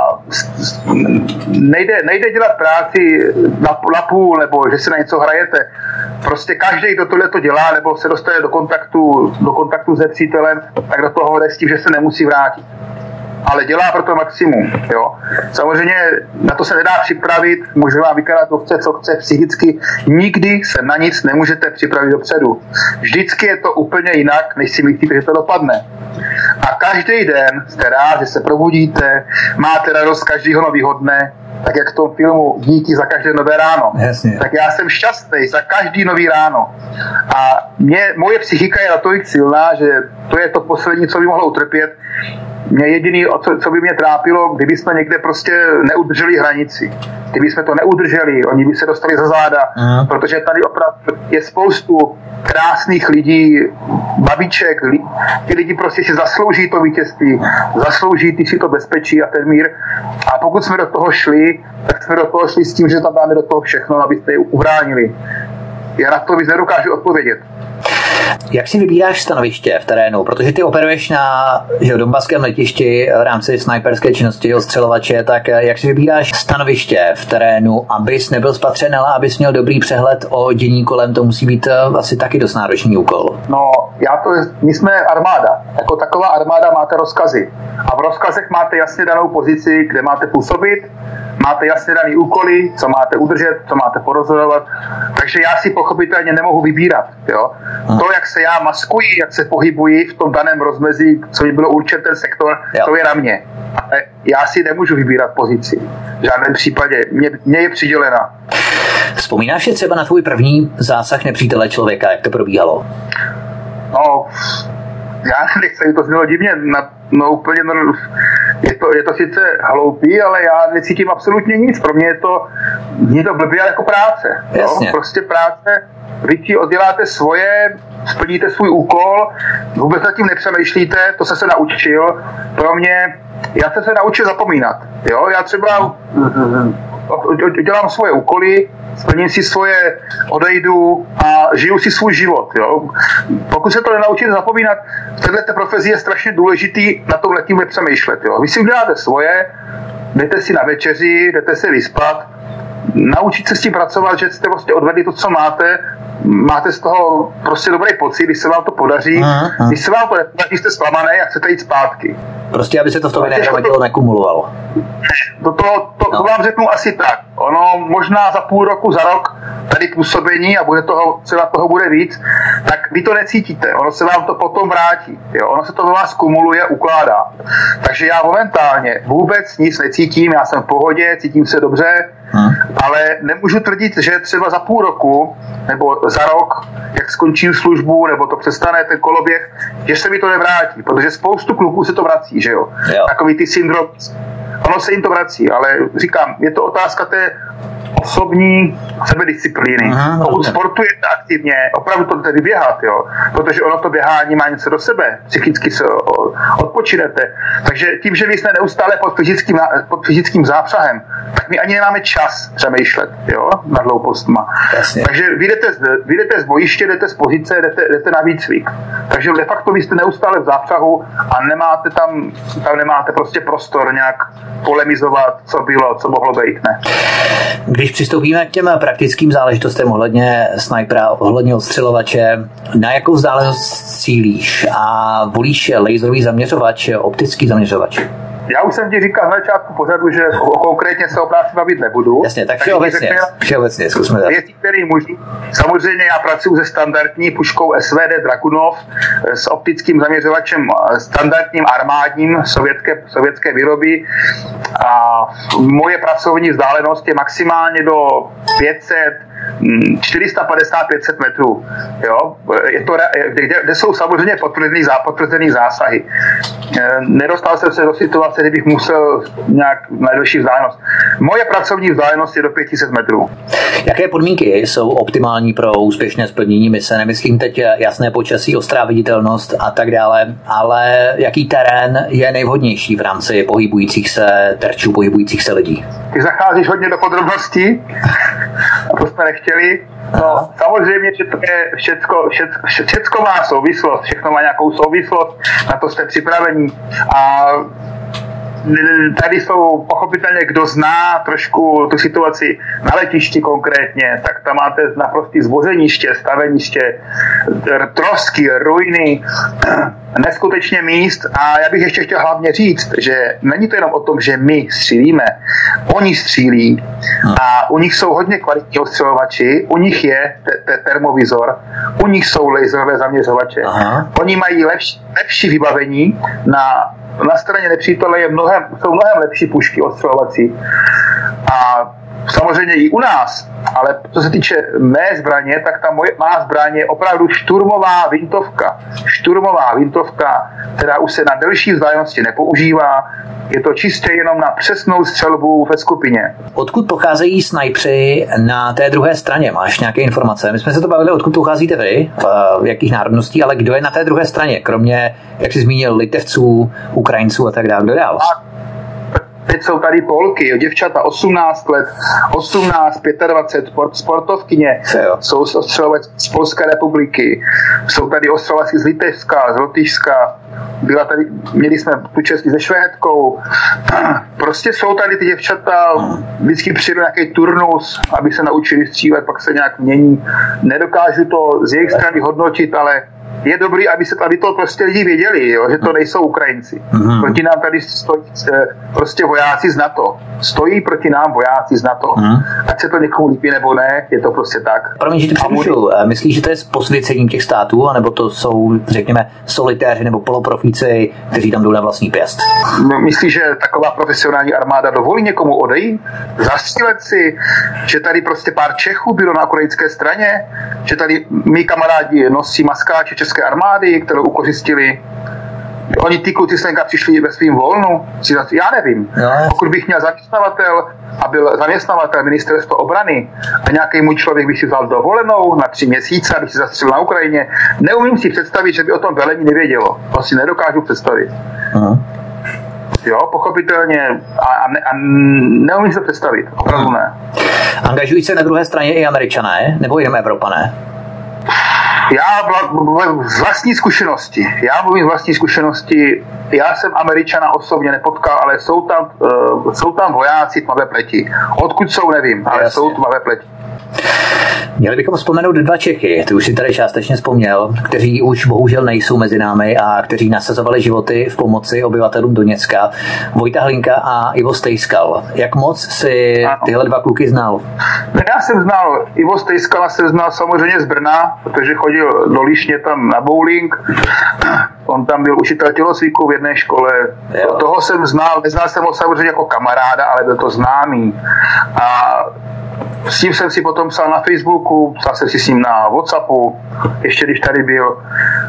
nejde, nejde dělat práci na, na půl, nebo že si na něco hrajete. Prostě každý, kdo tohle to dělá, nebo se dostane do kontaktu, do kontaktu s nepřítelem, tak do toho jde s tím, že se nemusí vrátit. ale dělá pro to maximum. Jo. Samozřejmě na to se nedá připravit, může vám vykladat, to chce, co chce psychicky. Nikdy se na nic nemůžete připravit dopředu. Vždycky je to úplně jinak, než si myslíte, že to dopadne. A každý den jste rád, že se probudíte, máte radost každého nového dne, tak jak v tom filmu Díky za každé nové ráno. Jasně. Tak já jsem šťastný za každý nový ráno. A mě, moje psychika je natolik silná, že to je to poslední, co by mohlo utrpět. Mě jediný, co, co by mě trápilo, kdyby jsme někde prostě neudrželi hranici. Kdyby jsme to neudrželi, oni by se dostali za záda, uh-huh. protože tady opravdu je spoustu krásných lidí, babiček, li, ti lidi prostě si zaslouží to vítězství, zaslouží ty si to bezpečí a ten mír. A pokud jsme do toho šli, tak jsme do toho šli s tím, že tam dáme do toho všechno, abyste je ubránili. Já na to víc nedokážu odpovědět. Jak si vybíráš stanoviště v terénu? Protože ty operuješ na že, donbaském letišti v rámci snajperské činnosti ostřelovače, tak jak si vybíráš stanoviště v terénu, abys nebyl spatřen, ale abys měl dobrý přehled o dění kolem, to musí být asi taky dost náročný úkol. No, já to, my jsme armáda. Jako taková armáda máte rozkazy. A v rozkazech máte jasně danou pozici, kde máte působit, máte jasně daný úkoly, co máte udržet, co máte porozhodovat. Takže já si pochopitelně nemohu vybírat. Jo? To, jak se já maskuji, jak se pohybuji v tom daném rozmezí, co mi bylo určen ten sektor, jo. To je na mě. Ale já si nemůžu vybírat pozici. V žádném případě. Mě, mě je přidělena. Vzpomínáš si třeba na tvůj první zásah nepřítele člověka, jak to probíhalo? No, já nechci, to znělo divně, na, no úplně, no, je to, je to sice hloupý, ale já necítím absolutně nic. Pro mě je to, mě to blbě jako práce. No? Prostě práce, vy ti odděláte svoje, splníte svůj úkol, vůbec nad tím nepřemýšlíte, to jsem se naučil. Pro mě, já jsem se naučil zapomínat. Jo? Já třeba dělám svoje úkoly, splním si svoje, odejdu a žiju si svůj život. Jo? Pokud se to nenaučíte zapomínat, v této profesi je strašně důležitý na tom letím nepřemýšlet. Jo? Vy si uděláte svoje, jdete si na večeři, jdete se vyspat, naučit se s tím pracovat, že jste prostě odvedli to, co máte, máte z toho prostě dobrý pocit, když se vám to podaří, aha, aha. Když se vám to nepodaří, jste zklamaný a chcete jít zpátky. Prostě, aby se to v tom nehromadilo, nekumulovalo. To, to, to, no. to vám řeknu asi tak. Ono možná za půl roku, za rok tady působení a bude toho, třeba toho bude víc, tak vy to necítíte. Ono se vám to potom vrátí. Jo? Ono se to ve vás kumuluje, ukládá. Takže já momentálně vůbec nic necítím, já jsem v pohodě, cítím se dobře, hmm. ale nemůžu tvrdit, že třeba za půl roku nebo za rok, jak skončím službu, nebo to přestane ten koloběh, že se mi to nevrátí, protože spoustu kluků se to vrací, že jo. jo. Takový ty syndrom, ono se jim to vrací, ale říkám, je to otázka té osobní sebedisciplíny. Aha, pokud sportujete aktivně, opravdu to tedy běhat, jo, protože ono to běhání má něco do sebe, psychicky se odpočinete. Takže tím, že vy jsme neustále pod fyzickým, pod fyzickým zápřahem, tak my ani nemáme čas přemýšlet, jo, nad hloupostma. Jasně. Takže vy jdete, z, vy jdete z bojiště, jdete z pozice, jdete, jdete na výcvik. Takže de facto vy jste neustále v zápřahu a nemáte tam, tam nemáte prostě prostor nějak polemizovat, co bylo, co mohlo být, ne. Když přistoupíme k těm praktickým záležitostem ohledně snajpera, ohledně odstřelovače, na jakou vzdálenost cílíš a volíš laserový zaměřovač, optický zaměřovač? Já už jsem ti říkal na začátku pořadu, že konkrétně se o práci bavit nebudu. Jasně, tak všeobecně, všeobecně zkusme dát. Věci, které můžu. Samozřejmě já pracuji se standardní puškou S V D Dragunov, s optickým zaměřovačem standardním armádním sovětské, sovětské výroby a moje pracovní vzdálenost je maximálně do pět set, čtyři sta padesát pět set metrů. Jo? Je to, kde, kde jsou samozřejmě potvrzený, potvrzený zásahy. Nedostal jsem se do situace, kdy bych musel nějak najdalší vzdálenost. Moje pracovní vzdálenost je do pět set metrů. Jaké podmínky jsou optimální pro úspěšné splnění mise? Nemyslím teď jasné počasí, ostrá viditelnost a tak dále, ale jaký terén je nejvhodnější v rámci pohybujících se terčů, pohybujících se lidí? Ty zacházíš hodně do podrobností, a to jsme nechtěli. No, samozřejmě, že to je všecko, všecko, všecko má souvislost, všechno má nějakou souvislost, na to jste připraveni. A tady jsou pochopitelně, kdo zná trošku tu situaci na letišti konkrétně, tak tam máte naprostý zbořeniště, staveniště, trosky, ruiny, neskutečně míst a já bych ještě chtěl hlavně říct, že není to jenom o tom, že my střílíme, oni střílí a u nich jsou hodně kvalitní ostřelovači, u nich je te- te- termovizor, u nich jsou laserové zaměřovače. Aha. Oni mají lepší, lepší vybavení, na, na straně nepřítele je mnohem, jsou mnohem lepší pušky ostřelovací. A samozřejmě i u nás, ale co se týče mé zbraně, tak ta moje, má zbraně je opravdu šturmová vintovka. Šturmová vintovka, která už se na delší vzdálenosti nepoužívá. Je to čistě jenom na přesnou střelbu ve skupině. Odkud pocházejí snajpři na té druhé straně? Máš nějaké informace? My jsme se to bavili, odkud pocházíte vy, v jakých národností, ale kdo je na té druhé straně? Kromě, jak jsi zmínil, Litevců, Ukrajinců a tak dále. Kdo dál? A teď jsou tady Polky, jo, děvčata osmnáct let, osmnáct, dvacet pět, sportovkyně, jsou ostřelovací z Polské republiky, jsou tady ostřelovací z Litevska, z Lotyšska, byla tady, měli jsme tu čest se Švédkou, prostě jsou tady ty děvčata, vždycky přijde nějaký turnus, aby se naučili střílet, pak se nějak mění, nedokážu to z jejich strany hodnotit, ale je dobrý, aby se tady to prostě lidi věděli, jo, že to nejsou Ukrajinci. Mm-hmm. Proti nám tady stojí prostě vojáci z NATO. Stojí proti nám vojáci z NATO. Mm-hmm. Ať se to někomu líbí nebo ne, je to prostě tak. Promiň, že ty přemýšlel. Myslíš, že to je s posvěcením těch států, anebo to jsou, řekněme, solitéři nebo poloprofíci, kteří tam jdou na vlastní pěst? Myslíš, že taková profesionální armáda dovolí někomu odejít? Zastřílet si, že tady prostě pár Čechů bylo na ukrajinské straně, že tady mý kamarádi nosí maskáče české armády, kterou ukořistili. Oni ty kluci Slenka přišli ve svým volnu. Já nevím. Pokud bych měl zaměstnavatel a byl zaměstnavatel ministerstva obrany a nějaký můj člověk by si vzal dovolenou na tři měsíce, aby si zastřelil na Ukrajině, neumím si představit, že by o tom velení nevědělo. To si nedokážu představit. Aha. Jo, pochopitelně a, a, ne, a neumím se představit. Opravdu ne. Angažují se na druhé straně i Američané, nebo jenom Evropané? Já vla, z vlastní zkušenosti, já mluvím z vlastní zkušenosti, já jsem Američana osobně nepotkal, ale jsou tam, uh, jsou tam vojáci tmavé pleti. Odkud jsou, nevím, ale Jasně. jsou tmavé pleti. Měli bychom vzpomenout dva Čechy, ty už si tady částečně vzpomněl, kteří už bohužel nejsou mezi námi a kteří nasazovali životy v pomoci obyvatelům Doněcka. Vojta Hlinka a Ivo Stejskal. Jak moc si tyhle dva kluky znal? Já jsem znal Ivo Stejskala, jsem znal samozřejmě z Brna, protože chodil do Líšně tam na bowling. On tam byl učitel tělocviku v jedné škole. Jo. Toho jsem znal, neznal jsem ho samozřejmě jako kamaráda, ale byl to známý. A s tím jsem si potom psal na Facebooku, psal jsem si s ním na WhatsAppu, ještě když tady byl.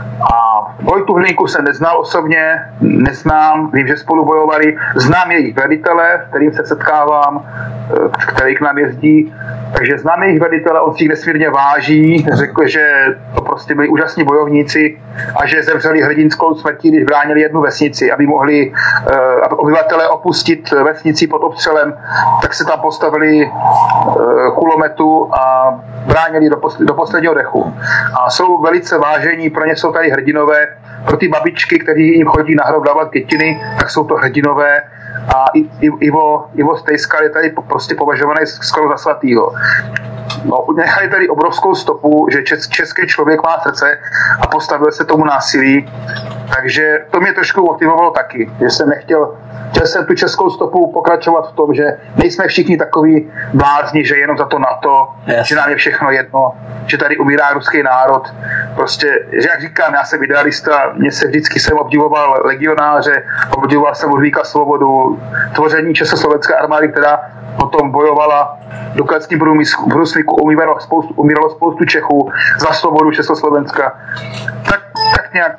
A Vojtu Hlinku jsem neznal osobně, neznám, vím, že spolu bojovali, znám jejich velitele, kterým se setkávám, který k nám jezdí, takže znám jejich velitele, on si jich nesmírně váží, řekl, že to prostě byli úžasní bojovníci a že zemřeli hrdinskou smrtí, když bránili jednu vesnici, aby mohli uh, obyvatelé opustit vesnici pod obstřelem, tak se tam postavili uh, kulometu a bránili do, posl- do posledního dechu. A jsou velice vážení, pro ně jsou tady hrdinové, pro ty babičky, kteří jim chodí na hrob dávat květiny, tak jsou to hrdinové a Ivo, Ivo Stejskal je tady prostě považovaný skoro za svatýho. No, nechali tady obrovskou stopu, že čes, český člověk má srdce a postavil se tomu násilí, takže to mě trošku motivovalo taky, že jsem nechtěl, chtěl jsem tu českou stopu pokračovat v tom, že nejsme všichni takový blázni, že jenom za to NATO, yes. že nám je všechno jedno, že tady umírá ruský národ, prostě, že jak říkám, já jsem idealista, mě se vždycky jsem obdivoval legionáře, obdivoval jsem Ludvíka Svobodu, tvoření československé armády, která potom bojovala v Duklenském průsmyku, umíralo spoustu, umíralo spoustu Čechů za svobodu Československa. Tak, tak nějak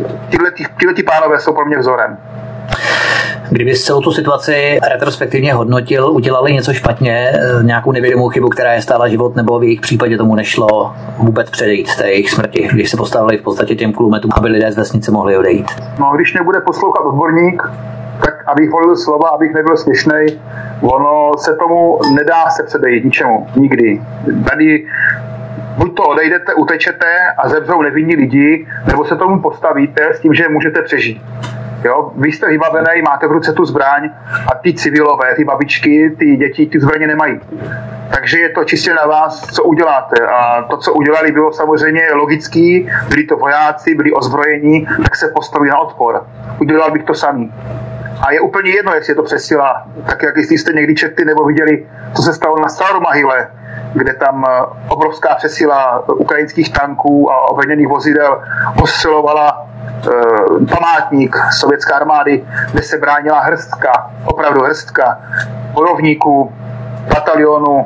tyhle pánové jsou pro mě vzorem. Kdyby celou tu situaci retrospektivně hodnotil, udělali něco špatně, nějakou nevědomou chybu, která je stála život, nebo v jejich případě tomu nešlo vůbec předejít té jejich smrti, když se postavili v podstatě těm kulometům, aby lidé z vesnice mohli odejít? No, když nebude poslouchat odborník, tak abych volil slova, abych nebyl směšnej, ono se tomu nedá se předejít ničemu, nikdy. Tady buď to odejdete, utečete a zemřou nevinní lidi, nebo se tomu postavíte s tím, že můžete přežít. Jo? Vy jste vybavený, máte v ruce tu zbraň a ty civilové, ty babičky, ty děti, ty zbraně nemají. Takže je to čistě na vás, co uděláte. A to, co udělali, bylo samozřejmě logický, byli to vojáci, byli ozbrojení, tak se postavili na odpor. Udělal bych to samý. A je úplně jedno, jestli je to přesila, tak jak jste někdy četli nebo viděli, co se stalo na Staromahyle, kde tam obrovská přesila ukrajinských tanků a obrněných vozidel ostřelovala e, památník sovětské armády, kde se bránila hrstka, opravdu hrstka bojovníků, batalionu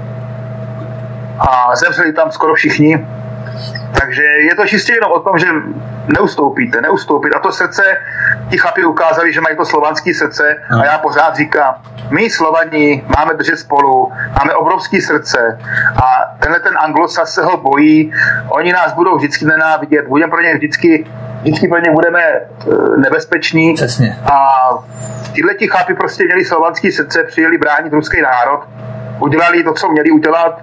a zemřeli tam skoro všichni. Takže je to čistě jenom o tom, že neustoupíte, neustoupit. A to srdce, ti chlapi ukázali, že mají to slovanské srdce a já pořád říkám, my Slovaní máme držet spolu, máme obrovské srdce a tenhle ten Anglosas se ho bojí, oni nás budou vždycky nenávidět, budeme pro ně vždycky, vždycky pro ně budeme nebezpeční. Přesně. A tyhle ti chlapi prostě měli slovanské srdce, přijeli bránit ruský národ, udělali to, co měli udělat.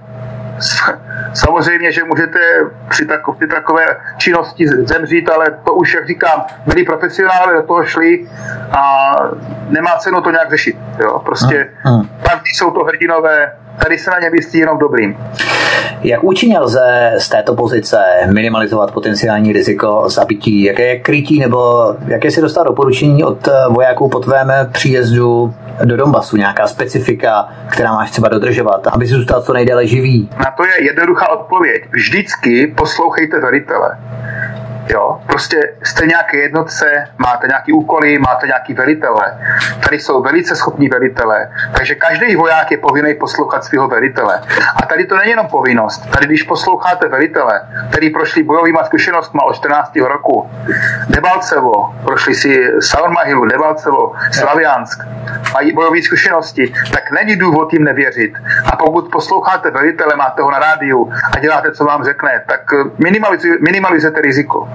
Samozřejmě, že můžete při, tako, při takové činnosti zemřít, ale to už, jak říkám, byli profesionálové, do toho šli a nemá cenu to nějak řešit. Jo? Prostě tam jsou to hrdinové, tady se na ně myslí jenom dobrým. Jak účinně lze z této pozice minimalizovat potenciální riziko zabití? Jaké je krytí nebo jaké si dostat doporučení od vojáků po tvém příjezdu do Donbasu? Nějaká specifika, která máš třeba dodržovat, aby si zůstal co nejdéle živý? Na to je jednoduchá odpověď. Vždycky poslouchejte velitele. Jo, prostě jste nějaké jednotce, máte nějaký úkoly, máte nějaký velitele. Tady jsou velice schopní velitele, takže každý voják je povinný poslouchat svého velitele. A tady to není jenom povinnost. Tady, když posloucháte velitele, který prošli bojovýma zkušenostma od čtrnáctého roku, Debalcevo, prošli si Salmahilu, Debalcevo, Slaviansk, mají bojové zkušenosti, tak není důvod jim nevěřit. A pokud posloucháte velitele, máte ho na rádiu a děláte, co vám řekne, tak minimalizujete riziko.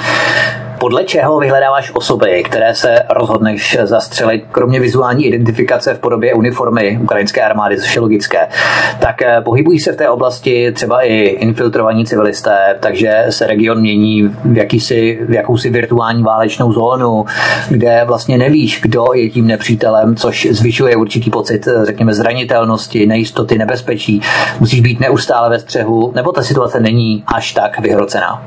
Podle čeho vyhledáváš osoby, které se rozhodneš zastřelit, kromě vizuální identifikace v podobě uniformy ukrajinské armády, což je logické, tak pohybují se v té oblasti třeba i infiltrovaní civilisté, takže se region mění v, jakýsi, v jakousi virtuální válečnou zónu, kde vlastně nevíš, kdo je tím nepřítelem, což zvyšuje určitý pocit, řekněme, zranitelnosti, nejistoty, nebezpečí. Musíš být neustále ve střehu, nebo ta situace není až tak vyhrocená?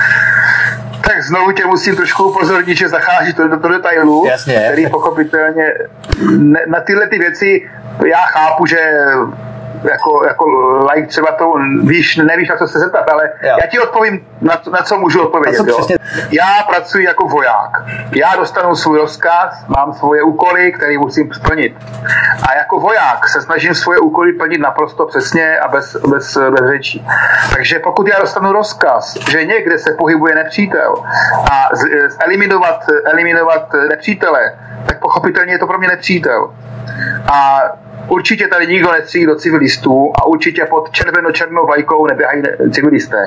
Tak znovu tě musím trošku upozornit, že zachází to do toho detailu, Jasně. který pochopitelně ne, na tyhle ty věci já chápu, že jako, jako like třeba to víš, nevíš, na co se zeptat, ale jo. Já ti odpovím, na, na co můžu odpovědět. Co jo? Já pracuji jako voják. Já dostanu svůj rozkaz, mám svoje úkoly, které musím splnit. A jako voják se snažím svoje úkoly plnit naprosto přesně a bez, bez, bez řečí. Takže pokud já dostanu rozkaz, že někde se pohybuje nepřítel a z, z, eliminovat, eliminovat nepřítele, tak pochopitelně je to pro mě nepřítel. A určitě tady nikdo nestřílí do civilistů a určitě pod červeno-černou vlajkou neběhají civilisté.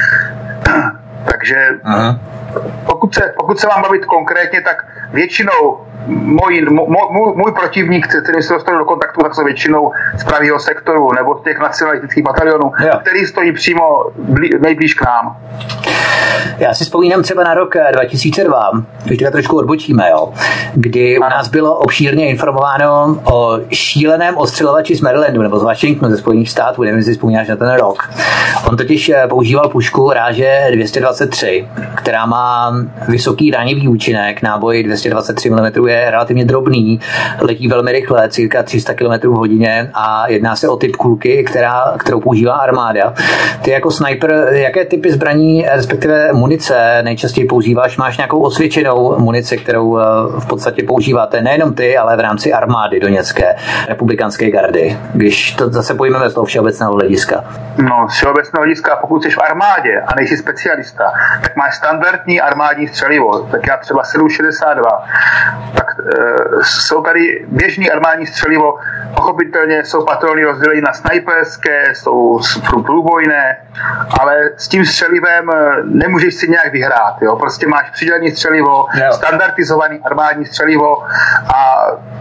Takže pokud se, pokud se mám bavit konkrétně, tak většinou můj, můj, můj protivník, který se dostal do kontaktu, tak jsou většinou z pravého sektoru nebo z těch nacionalistických batalionů, jo. Který stojí přímo blí, nejblíž k nám. Já si vzpomínám třeba na rok dva tisíce dva, když teda trošku odbočíme, jo, kdy u nás bylo obšírně informováno o šíleném ostřelovači z Marylandu nebo z Washingtonu, ze Spojených států, nevím, jestli vzpomínáš na ten rok. On totiž používal pušku ráže dvě stě dvacet tři, která má vysoký ranivý účinek, náboj dvě stě dvacet tři milimetrů je relativně drobný, letí velmi rychle, cirka tři sta kilometrů v hodině a jedná se o typ kulky, která, kterou používá armáda. Ty jako sniper, jaké typy zbraní, respektive munice nejčastěji používáš? Máš nějakou osvědčenou munici, kterou v podstatě používáte nejenom ty, ale v rámci armády doněcké republikánské gardy, když to zase pojmeme z toho všeobecného hlediska? No, z všeobecného hlediska, pokud jsi v armádě a nejsi specialista, tak máš standardní armádní střelivo, tak já třeba sedm šedesát dva, tak e, jsou tady běžný armádní střelivo, pochopitelně jsou patrony rozdělení na snajperské, jsou průbojné, ale s tím střelivem nemůžeš si nějak vyhrát, jo? Prostě máš přidělený střelivo, jo. Standardizovaný armádní střelivo a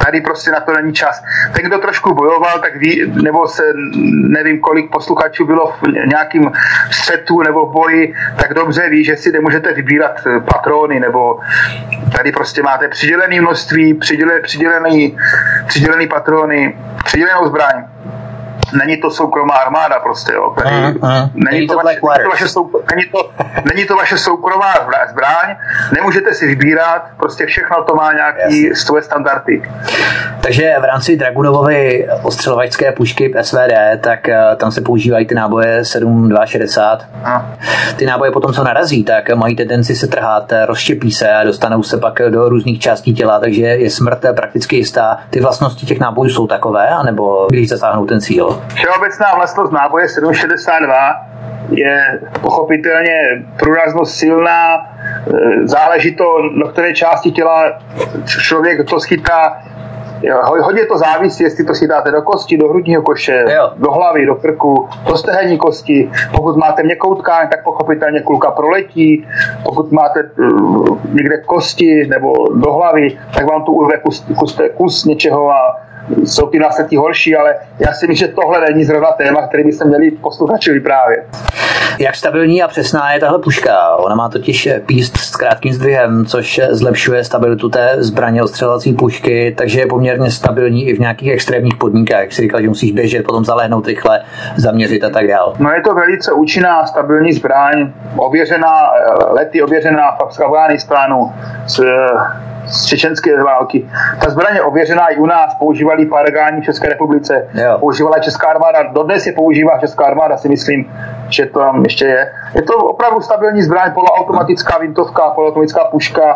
Tady prostě na to není čas. Ten, kdo trošku bojoval, tak ví, nebo se nevím, kolik posluchačů bylo v nějakým střetu nebo v boji, tak dobře ví, že si nemůžete vybírat patrony, nebo tady prostě máte přidělené množství, přiděle, přidělený, přidělený patrony, přidělenou zbraň. Není to soukromá armáda prostě, jo. Tady, mm, mm. Není, to vaše, není, to vaše sou, není, to, není to vaše soukromá zbraň, nemůžete si vybírat, prostě všechno to má nějaký yes. svoje standardy. Takže v rámci Dragunovovy ostřelovačské pušky S V D, tak uh, tam se používají ty náboje sedm dva šedesát. Mm. Ty náboje potom, co narazí, tak mají tendenci se trhat, rozštěpí se a dostanou se pak do různých částí těla, takže je smrt prakticky jistá. Ty vlastnosti těch nábojů jsou takové, anebo když zasáhnou ten cíl? Všeobecná vlastnost náboje sedm šedesát dva je pochopitelně průraznost silná, záleží to, do které části těla člověk to schytá. Hodně to závisí, jestli to schytáte do kosti, do hrudního koše, jo. do hlavy, do krku, do stehenní kosti. Pokud máte měkkou tkáň, tak pochopitelně kulka proletí. Pokud máte uh, někde kosti nebo do hlavy, tak vám tu urve kus, kus, kus něčeho a jsou ty následky horší, ale já si myslím, že tohle není zrovna téma, který by se měli posluchači vyprávět. Jak stabilní a přesná je tahle puška? Ona má totiž píst s krátkým zdvihem, což zlepšuje stabilitu té zbraně ostřelovací pušky, takže je poměrně stabilní i v nějakých extrémních podmínkách. Jak jsi říkal, že musíš běžet, potom zaléhnout rychle, zaměřit a tak dál. No je to velice účinná, stabilní zbraň, ověřená, lety ověřená v Afghánistánu z, z čečenské války. Ta zbraň je ověřená i u nás, používali Pargáni v České republice, jo. používala Česká armáda, dodnes je používá Česká armáda, si myslím, že to tam ještě je. Je to opravdu stabilní zbraň, poloautomatická vintovka, poloautomatická puška.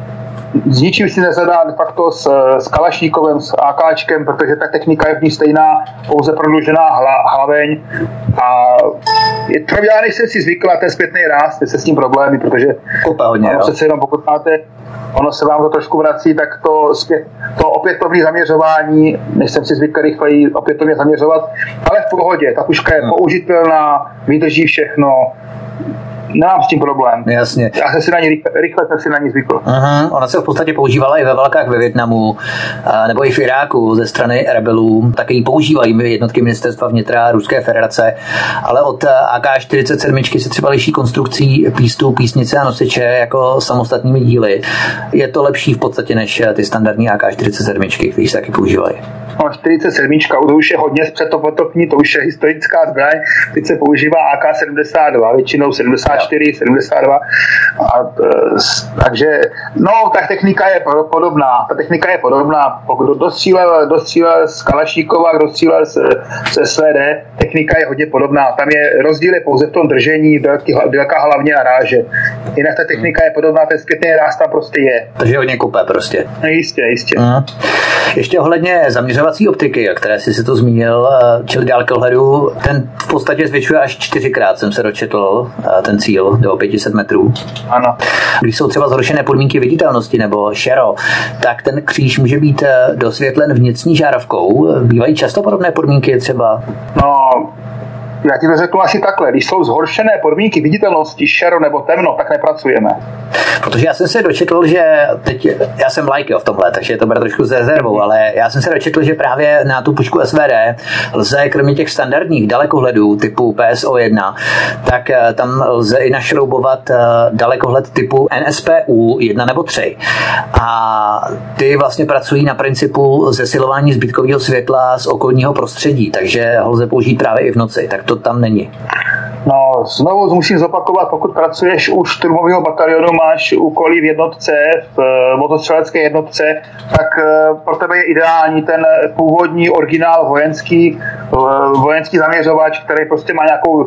S ničím si nezadá de facto s, s Kalašníkovem, s AKčkem, protože ta technika je v ní stejná, pouze prodloužená hla, hlaveň. A je to, já nejsem si zvykl na ten zpětný ráz, se s tím problémy, protože hodně, ono, přece jenom, pokud máte, ono se vám to trošku vrací, tak to, zpět, to opětovné zaměřování, než jsem si zvykl rychleji opětovně zaměřovat, ale v pohodě, ta puška je hmm. použitelná, vydrží všechno, nemám s tím problém. Jasně. Já jsem si na ní rychle, rychle tak si na ní zvykl. Uh-huh. Ona se v podstatě používala i ve válkách ve Vietnamu, nebo i v Iráku ze strany rebelů. Taky ji používají jednotky ministerstva vnitra Ruské federace, ale od A K čtyřicet sedm se třeba liší konstrukcí pístů, písnice a nosiče jako samostatnými díly. Je to lepší v podstatě než ty standardní A K čtyřicet sedm, které se taky používají. No, čtyřicet sedm, to už je hodně zpřetopotopní, to už je historická zbraň, teď se používá A K sedmdesát dva, většinou sedmdesát čtyři, sedmdesát dva, a, takže, no, ta technika je podobná, ta technika je podobná, pokud dostřílel, dostřílel z Kalašníkova, dostřílel z, z S V D, technika je hodně podobná, tam je rozdíl je pouze v tom držení, délka hlavně a ráže, jinak ta technika je podobná, ten zpětný ráz tam prostě je. Takže hodně kupe prostě. Jistě, jistě. Aha. Ještě ohledně zaměřovací optiky, o které jsi si to zmínil, čili dálkohledu, ten v podstatě zvětšuje až čtyřikrát, jsem se dočetl, ten cíl do pět set metrů. Ano. Když jsou třeba zhoršené podmínky viditelnosti nebo šero, tak ten kříž může být dosvětlen vnitřní žárovkou. Bývají často podobné podmínky třeba? No, já ti to řeknu asi takhle. Když jsou zhoršené podmínky viditelnosti, šero nebo temno, tak nepracujeme. Protože já jsem se dočetl, že teď, já jsem like v tomhle, takže to bude trošku s rezervou, ale já jsem se dočetl, že právě na tu pušku S V D lze kromě těch standardních dalekohledů typu P S O jedna, tak tam lze i našroubovat dalekohled typu N S P U jedna nebo tři. A ty vlastně pracují na principu zesilování zbytkového světla z okolního prostředí, takže ho lze použít právě i v noci, tak to tam není. No, znovu musím zopakovat, pokud pracuješ u šturmového batalionu, máš úkoly v jednotce, v motostřelecké jednotce, tak pro tebe je ideální ten původní originál vojenský, vojenský zaměřovač, který prostě má nějakou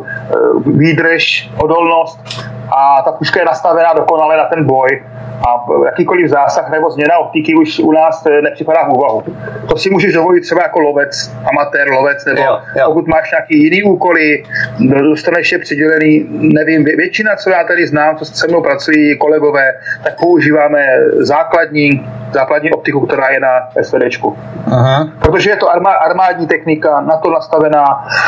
výdrž, odolnost a ta puška je nastavená dokonale na ten boj. A jakýkoliv zásah nebo změna optiky už u nás nepřipadá v úvahu. To si můžeš dovolit třeba jako lovec, amatér, lovec, nebo jo, jo. pokud máš nějaký jiný úkoly, dostaneš je rozdělený, nevím, většina, co já tady znám, co se mnou pracují kolegové, tak používáme základní, základní optiku, která je na SVDčku. Aha. Protože je to armádní technika, na to nastavená,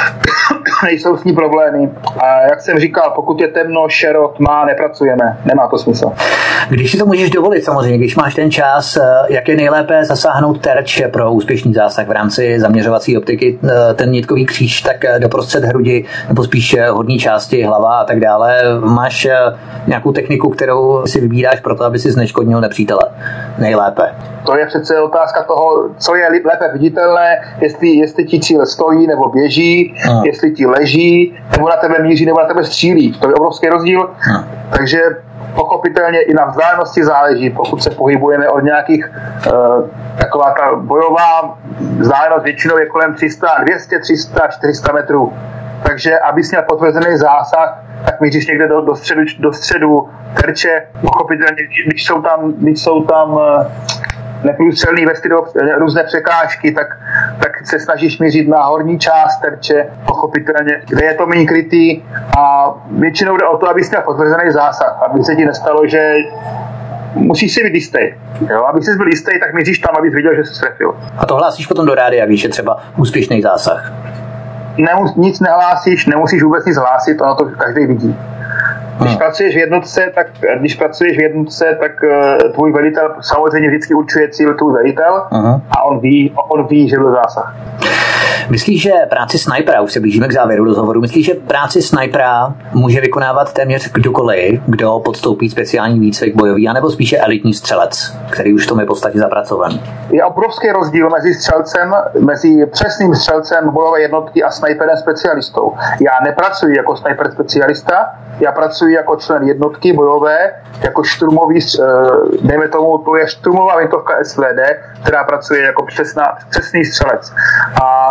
nejsou s ní problémy. A jak jsem říkal, pokud je temno, šero, tma, nepracujeme. Nemá to smysl. Když si to můžeš dovolit, samozřejmě, když máš ten čas, jak je nejlépe zasáhnout terč pro úspěšný zásah v rámci zaměřovací optiky, ten nitkový kříž, tak doprostřed hrudi, nebo spíš hodní části, hlava a tak dále. Máš nějakou techniku, kterou si vybíráš pro to, aby si zneškodnil nepřítele nejlépe? To je přece otázka toho, co je lépe viditelné, jestli, jestli ti cíl stojí nebo běží, no. jestli ti leží, nebo na tebe míří, nebo na tebe střílí. To je obrovský rozdíl. No. Takže pochopitelně i na vzdálenosti záleží, pokud se pohybujeme od nějakých uh, taková ta bojová vzdálenost většinou je kolem tři sta, dvě stě, tři sta, čtyři sta metrů. Takže abys měl potvrzený zásah, tak míříš někde do, do, středu, do středu terče. Pochopitelně, když jsou tam, když jsou tam uh, neprůstřelný vesty do různé překážky, tak, tak se snažíš mířit na horní část terče, pochopitelně, kde je to méně krytý a většinou jde o to, abys měl potvrzený zásah, aby se ti nestalo, že musíš si být jistý. Jo? Aby jsi byl jistý, tak míříš tam, abys viděl, že jsi trefil. A to hlásíš potom do rádia, když je třeba úspěšný zásah? Nemus, nic nehlásíš, nemusíš vůbec nic hlásit, ono to každý vidí. Když hmm. pracuješ v jednotce, tak když pracuješ v jednotce, tak uh, tvůj velitel samozřejmě vždycky určuje cíl tvůj velitel uh-huh. a on ví, on ví, že byl zásah. Myslíš, že práci snajpera, už se blížíme k závěru rozhovoru, myslíš, že práci snajpera může vykonávat téměř kdokoliv, kdo podstoupí speciální výcvik bojový, anebo spíše elitní střelec, který už v tom je v podstatě zapracovaný? Je obrovský rozdíl mezi střelcem, mezi přesným střelcem bojové jednotky a snajperem specialistou. Já nepracuji jako snajper specialista, já pracuji jako člen jednotky bojové, jako šturmový, dejme tomu, to je šturmová vintovka S V D, která pracuje jako přesná, přesný střelec. A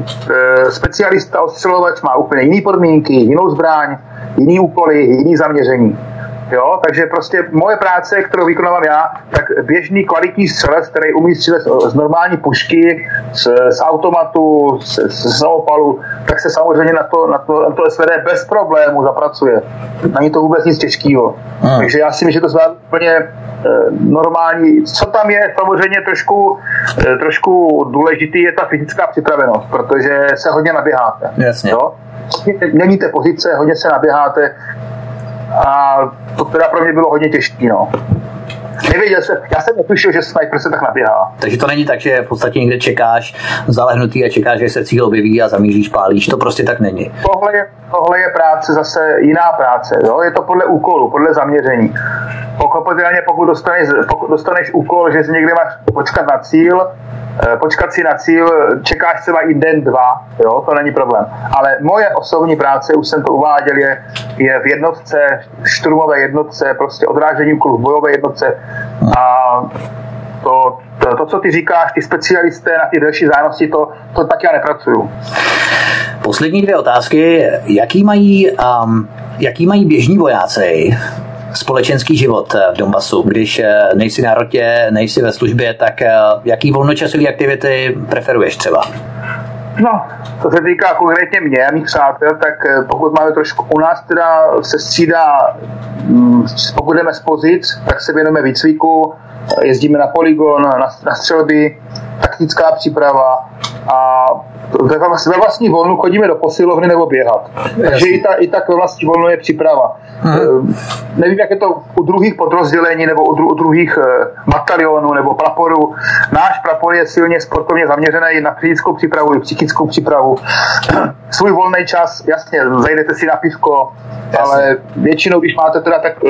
e, specialista ostřelovač má úplně jiné podmínky, jinou zbraň, jiný úkoly, jiný zaměření. Jo, takže prostě moje práce, kterou vykonávám já, tak běžný kvalitní střelec, který umí střílet z normální pušky, z, z automatu, z, z samopalu, tak se samozřejmě na to, na to, na to S V D bez problému zapracuje. Není to vůbec nic těžkého. Hmm. Takže já si myslím, že to je úplně e, normální. Co tam je samozřejmě trošku, e, trošku důležitý, je ta fyzická připravenost, protože se hodně naběháte. Jasně. Jo? Měníte pozice, hodně se naběháte. A to teda pro mě bylo hodně těžké, no. Nevěděl jsem, já jsem netušil, že sniper se tak naběhá. Takže to není tak, že v podstatě někde čekáš zalehnutý a čekáš, že se cíl objeví a zamíříš, pálíš. To prostě tak není. Tohle je, tohle je práce zase jiná práce, jo? Je to podle úkolu, podle zaměření. Pochopitelně, pokud dostaneš, pokud dostaneš úkol, že si někde máš počkat na cíl, počkat si na cíl, čekáš třeba i den, dva, jo, to není problém. Ale moje osobní práce, už jsem to uváděl, je, je v jednotce, šturmové jednotce, prostě odrážení úkolů v bojové jednotce a to, to, to, co ty říkáš, ty specialisté na ty delší zájemnosti, to, to tak já nepracuju. Poslední dvě otázky. Jaký mají, um, jaký mají běžní vojáci společenský život v Donbasu? Když nejsi na rotě, nejsi ve službě, tak jaký volnočasové aktivity preferuješ třeba? No, co se týká konkrétně mě a mých přátel, tak pokud máme trošku u nás teda se střídá, pokud jdeme z pozic, tak se věnujeme výcviku, jezdíme na polygon, na, na střelby, taktická příprava a ve vlastní volnu chodíme do posilovny nebo běhat. Takže i, ta, i tak ve vlastní volnu je příprava. Hmm. Nevím, jak je to u druhých podrozdělení nebo u, dru, u druhých batalionů nebo praporů. Náš prapor je silně sportovně zaměřený na fyzickou přípravu i psychickou přípravu. Svůj volný čas, jasně, zajdete si na pivko, jasně. Ale většinou, když máte teda tak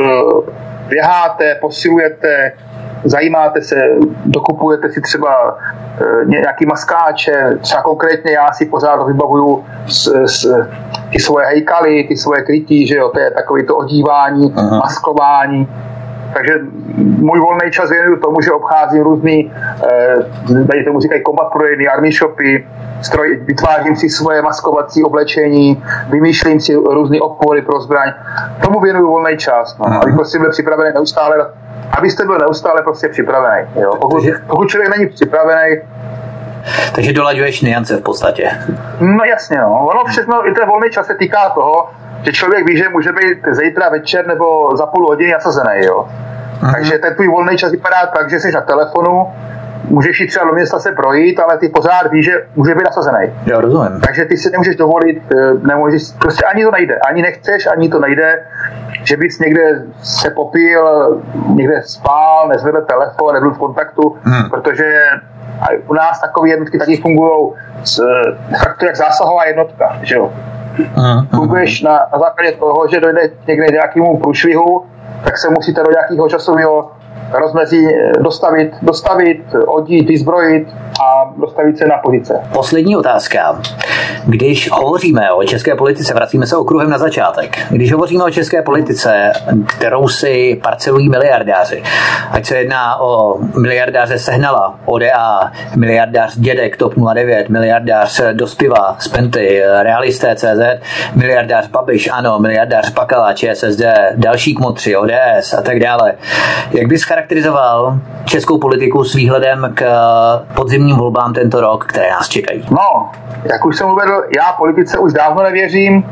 běháte, posilujete, zajímáte se, dokupujete si třeba e, nějaký maskáče, třeba konkrétně já si pořád vybavuju s, s, ty svoje hejkaly, ty svoje krytí, že jo, to je takový to odívání, aha, maskování. Takže můj volný čas věnuju tomu, že obcházím různý, e, tady tomu říkají combat prodejny, army shopy, stroj, vytvářím si svoje maskovací oblečení, vymýšlím si různé opory pro zbraň. Tomu věnuju volný čas, no. Abych prostě byl připravený neustále, abyste byl neustále prostě připravený. Jo. Pokud, pokud člověk není připravený, Takže dolaďuješ niance v podstatě. No jasně, no. Ono všechno, i ten volný čas se týká toho, že člověk ví, že může být zítra večer nebo za půl hodiny nasazený, jo. Aha. Takže ten tvůj volný čas vypadá tak, že jsi na telefonu, můžeš jít třeba do města se projít, ale ty pořád víš, že může být nasazený. Já rozumím. Takže ty si nemůžeš dovolit, nemůžeš, prostě ani to nejde, ani nechceš, ani to nejde, že bys někde se popil, někde spál, nezvedl telefon, nebyl v kontaktu, hmm. protože u nás takové jednotky taky fungují fakt to jak zásahová jednotka, že jo. Hmm. Funguješ na, na základě toho, že dojde někde k nějakému průšvihu, tak se musíte do nějakého časového rozmezí dostavit, dostavit, odít, vyzbrojit a dostavit se na pozice. Poslední otázka. Když hovoříme o české politice, vracíme se okruhem na začátek. Když hovoříme o české politice, kterou si parcelují miliardáři, ať se jedná o miliardáře Sehnala, O D A, miliardář Dědek, TOP nula devět, miliardář Dospiva, Spenty, Realisté tečka cé zet, miliardář Babiš, ano, miliardář Bakala, ČSSD, další kmotři, O D S a tak dále. Jak bys charakterizoval českou politiku s výhledem k podzimním volbám tento rok, které nás čekají? No, jak už jsem uvedl, já politice už dávno nevěřím.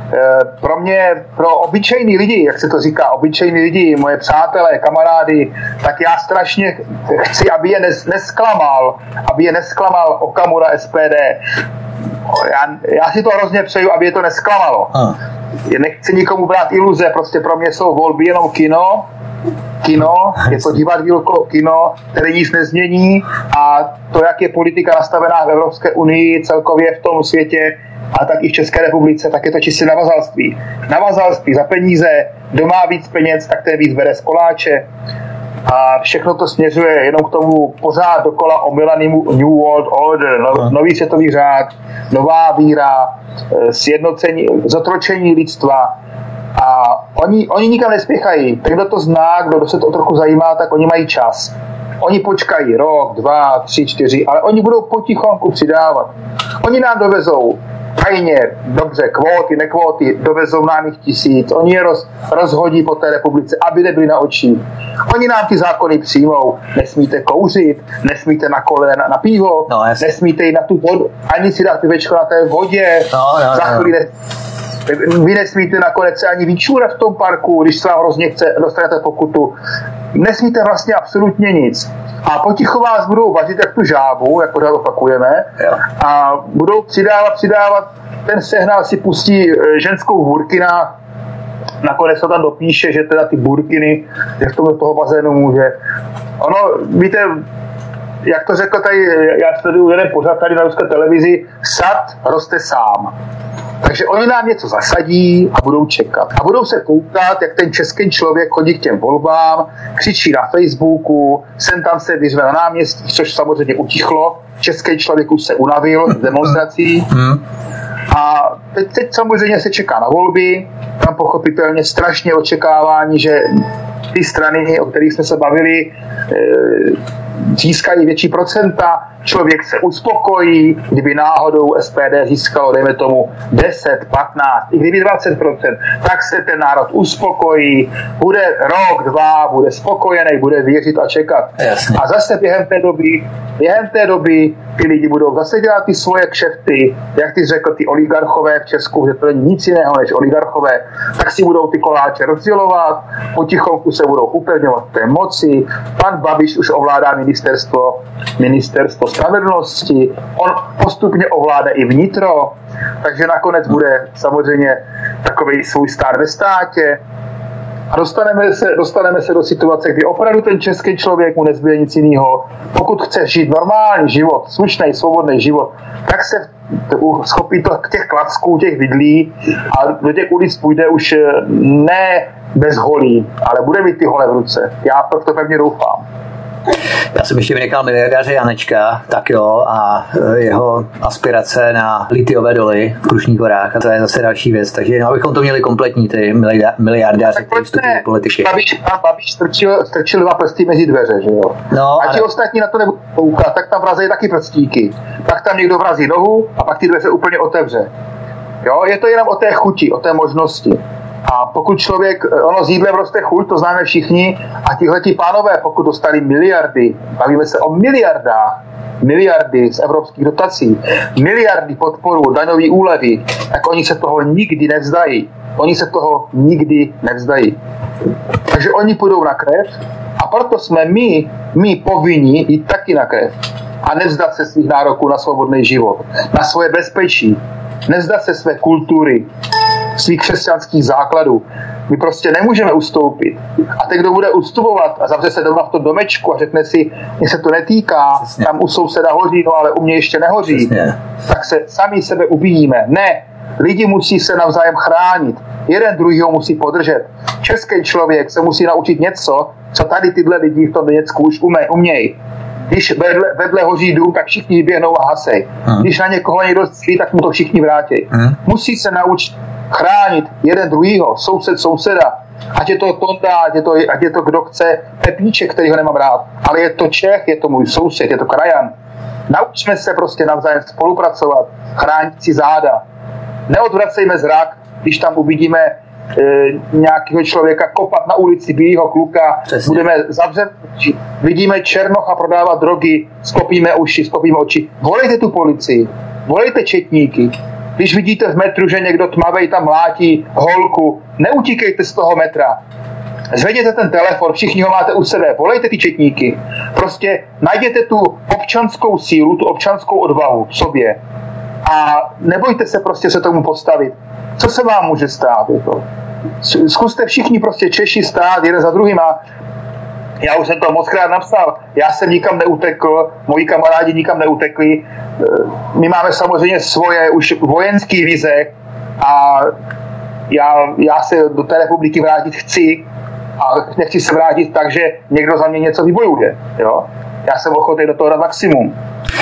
Pro mě, pro obyčejný lidi, jak se to říká, obyčejný lidi, moje přátelé, kamarády, tak já strašně chci, aby je nesklamal, aby je nesklamal Okamura S P D. Já, já si to hrozně přeju, aby je to nesklamalo. Ah. Nechci nikomu brát iluze, prostě pro mě jsou volby jenom kino, kino, je to divadýlko kino, které nic nezmění a to, jak je politika nastavená v Evropské unii, celkově v tom světě a tak i v České republice, tak je to čistě navazalství. Navazalství za peníze, kdo má víc peněz, tak ten víc bere z koláče a všechno to směřuje jenom k tomu pořád dokola omylanému New World Order, no, nový světový řád, nová víra, sjednocení, zotročení lidstva. A oni, oni nikam nespěchají. Ten, kdo to zná, kdo se to trochu zajímá, tak oni mají čas. Oni počkají rok, dva, tři, čtyři, ale oni budou potichonku přidávat. Oni nám dovezou tajně, dobře, kvóty, nekvóty, dovezou nám jich tisíc, oni je roz, rozhodí po té republice, aby nebyli na očí. Oni nám ty zákony přijmou, nesmíte kouřit, nesmíte na kole na, na pivo, no, nesmíte jít na tu vodu, ani si dát pivečko na té vodě, no, no, za chvíli ne, vy nesmíte nakonec se ani vyčůrat v tom parku, když se vám hrozně chce, dostanete pokutu. Nesmíte vlastně absolutně nic. A potichu vás budou vařit jak tu žábu, jak pořád opakujeme, a budou přidávat, přidávat, ten Sehnal si pustí ženskou v burkinách, nakonec to tam dopíše, že teda ty burkiny, jak to do toho bazénu může. Ono, víte, jak to řekl tady, já sleduju jeden pořad tady na ruské televizi, sad roste sám. Takže oni nám něco zasadí a budou čekat. A budou se koukat, jak ten český člověk chodí k těm volbám, křičí na Facebooku, sem tam se vyřve na náměstí, což samozřejmě utichlo. Český člověk už se unavil z demonstrací. A teď, teď samozřejmě se čeká na volby, tam pochopitelně strašně očekávání, že ty strany, o kterých jsme se bavili, získají větší procenta, člověk se uspokojí, kdyby náhodou S P D získalo, dejme tomu, deset, patnáct, i kdyby dvacet procent, tak se ten národ uspokojí, bude rok, dva, bude spokojený, bude věřit a čekat. Jasně. A zase během té doby, během té doby ty lidi budou zase dělat ty svoje kšefty, jak ty řekl, ty oligarchové v Česku, že to není nic jiného než oligarchové, tak si budou ty koláče rozdělovat, potichonku se budou upevňovat té moci, pan Babiš už ovládá ministerstvo, ministerstvo spravedlnosti, on postupně ovládá i vnitro, takže nakonec bude samozřejmě takový svůj stát ve státě a dostaneme se, dostaneme se do situace, kdy opravdu ten český člověk mu nezbyde nic jiného. Pokud chce žít normální život, slušný, svobodný život, tak se schopí to těch klacků, těch vidlí a do těch ulic půjde už ne bez holí, ale bude mít ty hole v ruce. Já to pevně doufám. Já jsem ještě vynechal miliardáře Janečka, tak jo, a jeho aspirace na litiové doly v Krušných horách, a to je zase další věc, takže no, abychom to měli kompletní, ty miliardáře, kteří vstupují do politiky. Babiš, Babiš strčil, strčil dva prsty mezi dveře, že jo. No, a ti ale... ostatní na to nebudou koukat, tak tam vrazejí taky prstíky. Pak tam někdo vrazí nohu a pak ty dveře úplně otevře. Jo, je to jenom o té chuti, o té možnosti. A pokud člověk, ono s jídlem roste chuť, to známe všichni, a tihleti pánové, pokud dostali miliardy, bavíme se o miliardách, miliardy z evropských dotací, miliardy podporu, daňové úlevy, tak oni se toho nikdy nevzdají. Oni se toho nikdy nevzdají. Takže oni půjdou na krev a proto jsme my, my povinni jít taky na krev. A nevzdat se svých nároků na svobodný život, na svoje bezpečí, nevzdat se své kultury, svých křesťanských základů. My prostě nemůžeme ustoupit. A ten, kdo bude ustupovat a zavře se doma v tom domečku a řekne si, mně se to netýká, Přesně. tam u souseda hoří, no ale u mě ještě nehoří, Přesně. tak se sami sebe ubijíme. Ne, lidi musí se navzájem chránit. Jeden druhýho musí podržet. Český člověk se musí naučit něco, co tady tyhle lidi v tom Doněcku už umějí. Když vedle, vedle hoří dům, tak všichni běhnou a hasej. Hmm. Když na někoho někdo stří, tak mu to všichni vrátí. Hmm. Musí se naučit chránit jeden druhýho, soused souseda. Ať je to Tonda, ať je to, ať je to kdo chce, Pepíček, který ho nemám rád. Ale je to Čech, je to můj soused, je to krajan. Naučme se prostě navzájem spolupracovat, chránit si záda. Neodvracejme zrak, když tam uvidíme e, nějakého člověka kopat na ulici bílého kluka, Přesně. budeme zavřet, vidíme Černocha prodávat drogy, skopíme uši, skopíme oči. Volejte tu policii, volejte četníky. Když vidíte v metru, že někdo tmavej tam mlátí holku, neutíkejte z toho metra. Zvedněte ten telefon, všichni ho máte u sebe, volejte ty četníky. Prostě najděte tu občanskou sílu, tu občanskou odvahu v sobě. A nebojte se prostě se tomu postavit. Co se vám může stát? Jako? Zkuste všichni prostě Češi stát jeden za druhým a já už jsem to mockrát napsal, já jsem nikam neutekl, moji kamarádi nikam neutekli. My máme samozřejmě svoje už vojenské vize a já, já se do té republiky vrátit chci a nechci se vrátit tak, že někdo za mě něco vybojuje. Jo? Já jsem ochotný do toho dát maximum.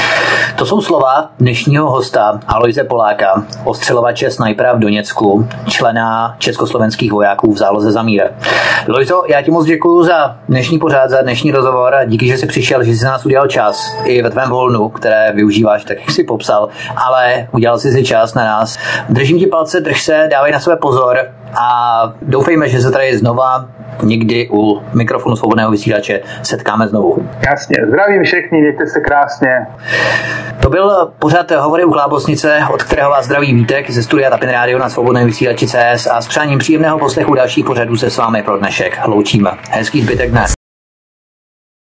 To jsou slova dnešního hosta Alojze Poláka, ostřelovače snajpera v Doněcku, člena československých vojáků v záloze za mír. Lojzo, já ti moc děkuju za dnešní pořád, za dnešní rozhovor a díky, že jsi přišel, že jsi nás udělal čas i ve tvém volnu, které využíváš, tak jak jsi popsal, ale udělal jsi si čas na nás. Držím ti palce, drž se, dávej na sebe pozor a doufejme, že se tady znova někdy u mikrofonu Svobodného vysílače setkáme znovu. Jasně, zdravím všechny, mějte se krásně. To byl pořád Hovory u Chlábosnice, od kterého vás zdraví Vítek ze studia Tapin Radio na Svobodném vysílači C S a s přáním příjemného poslechu dalších pořadů se s vámi pro dnešek loučíme. Hezký zbytek dne.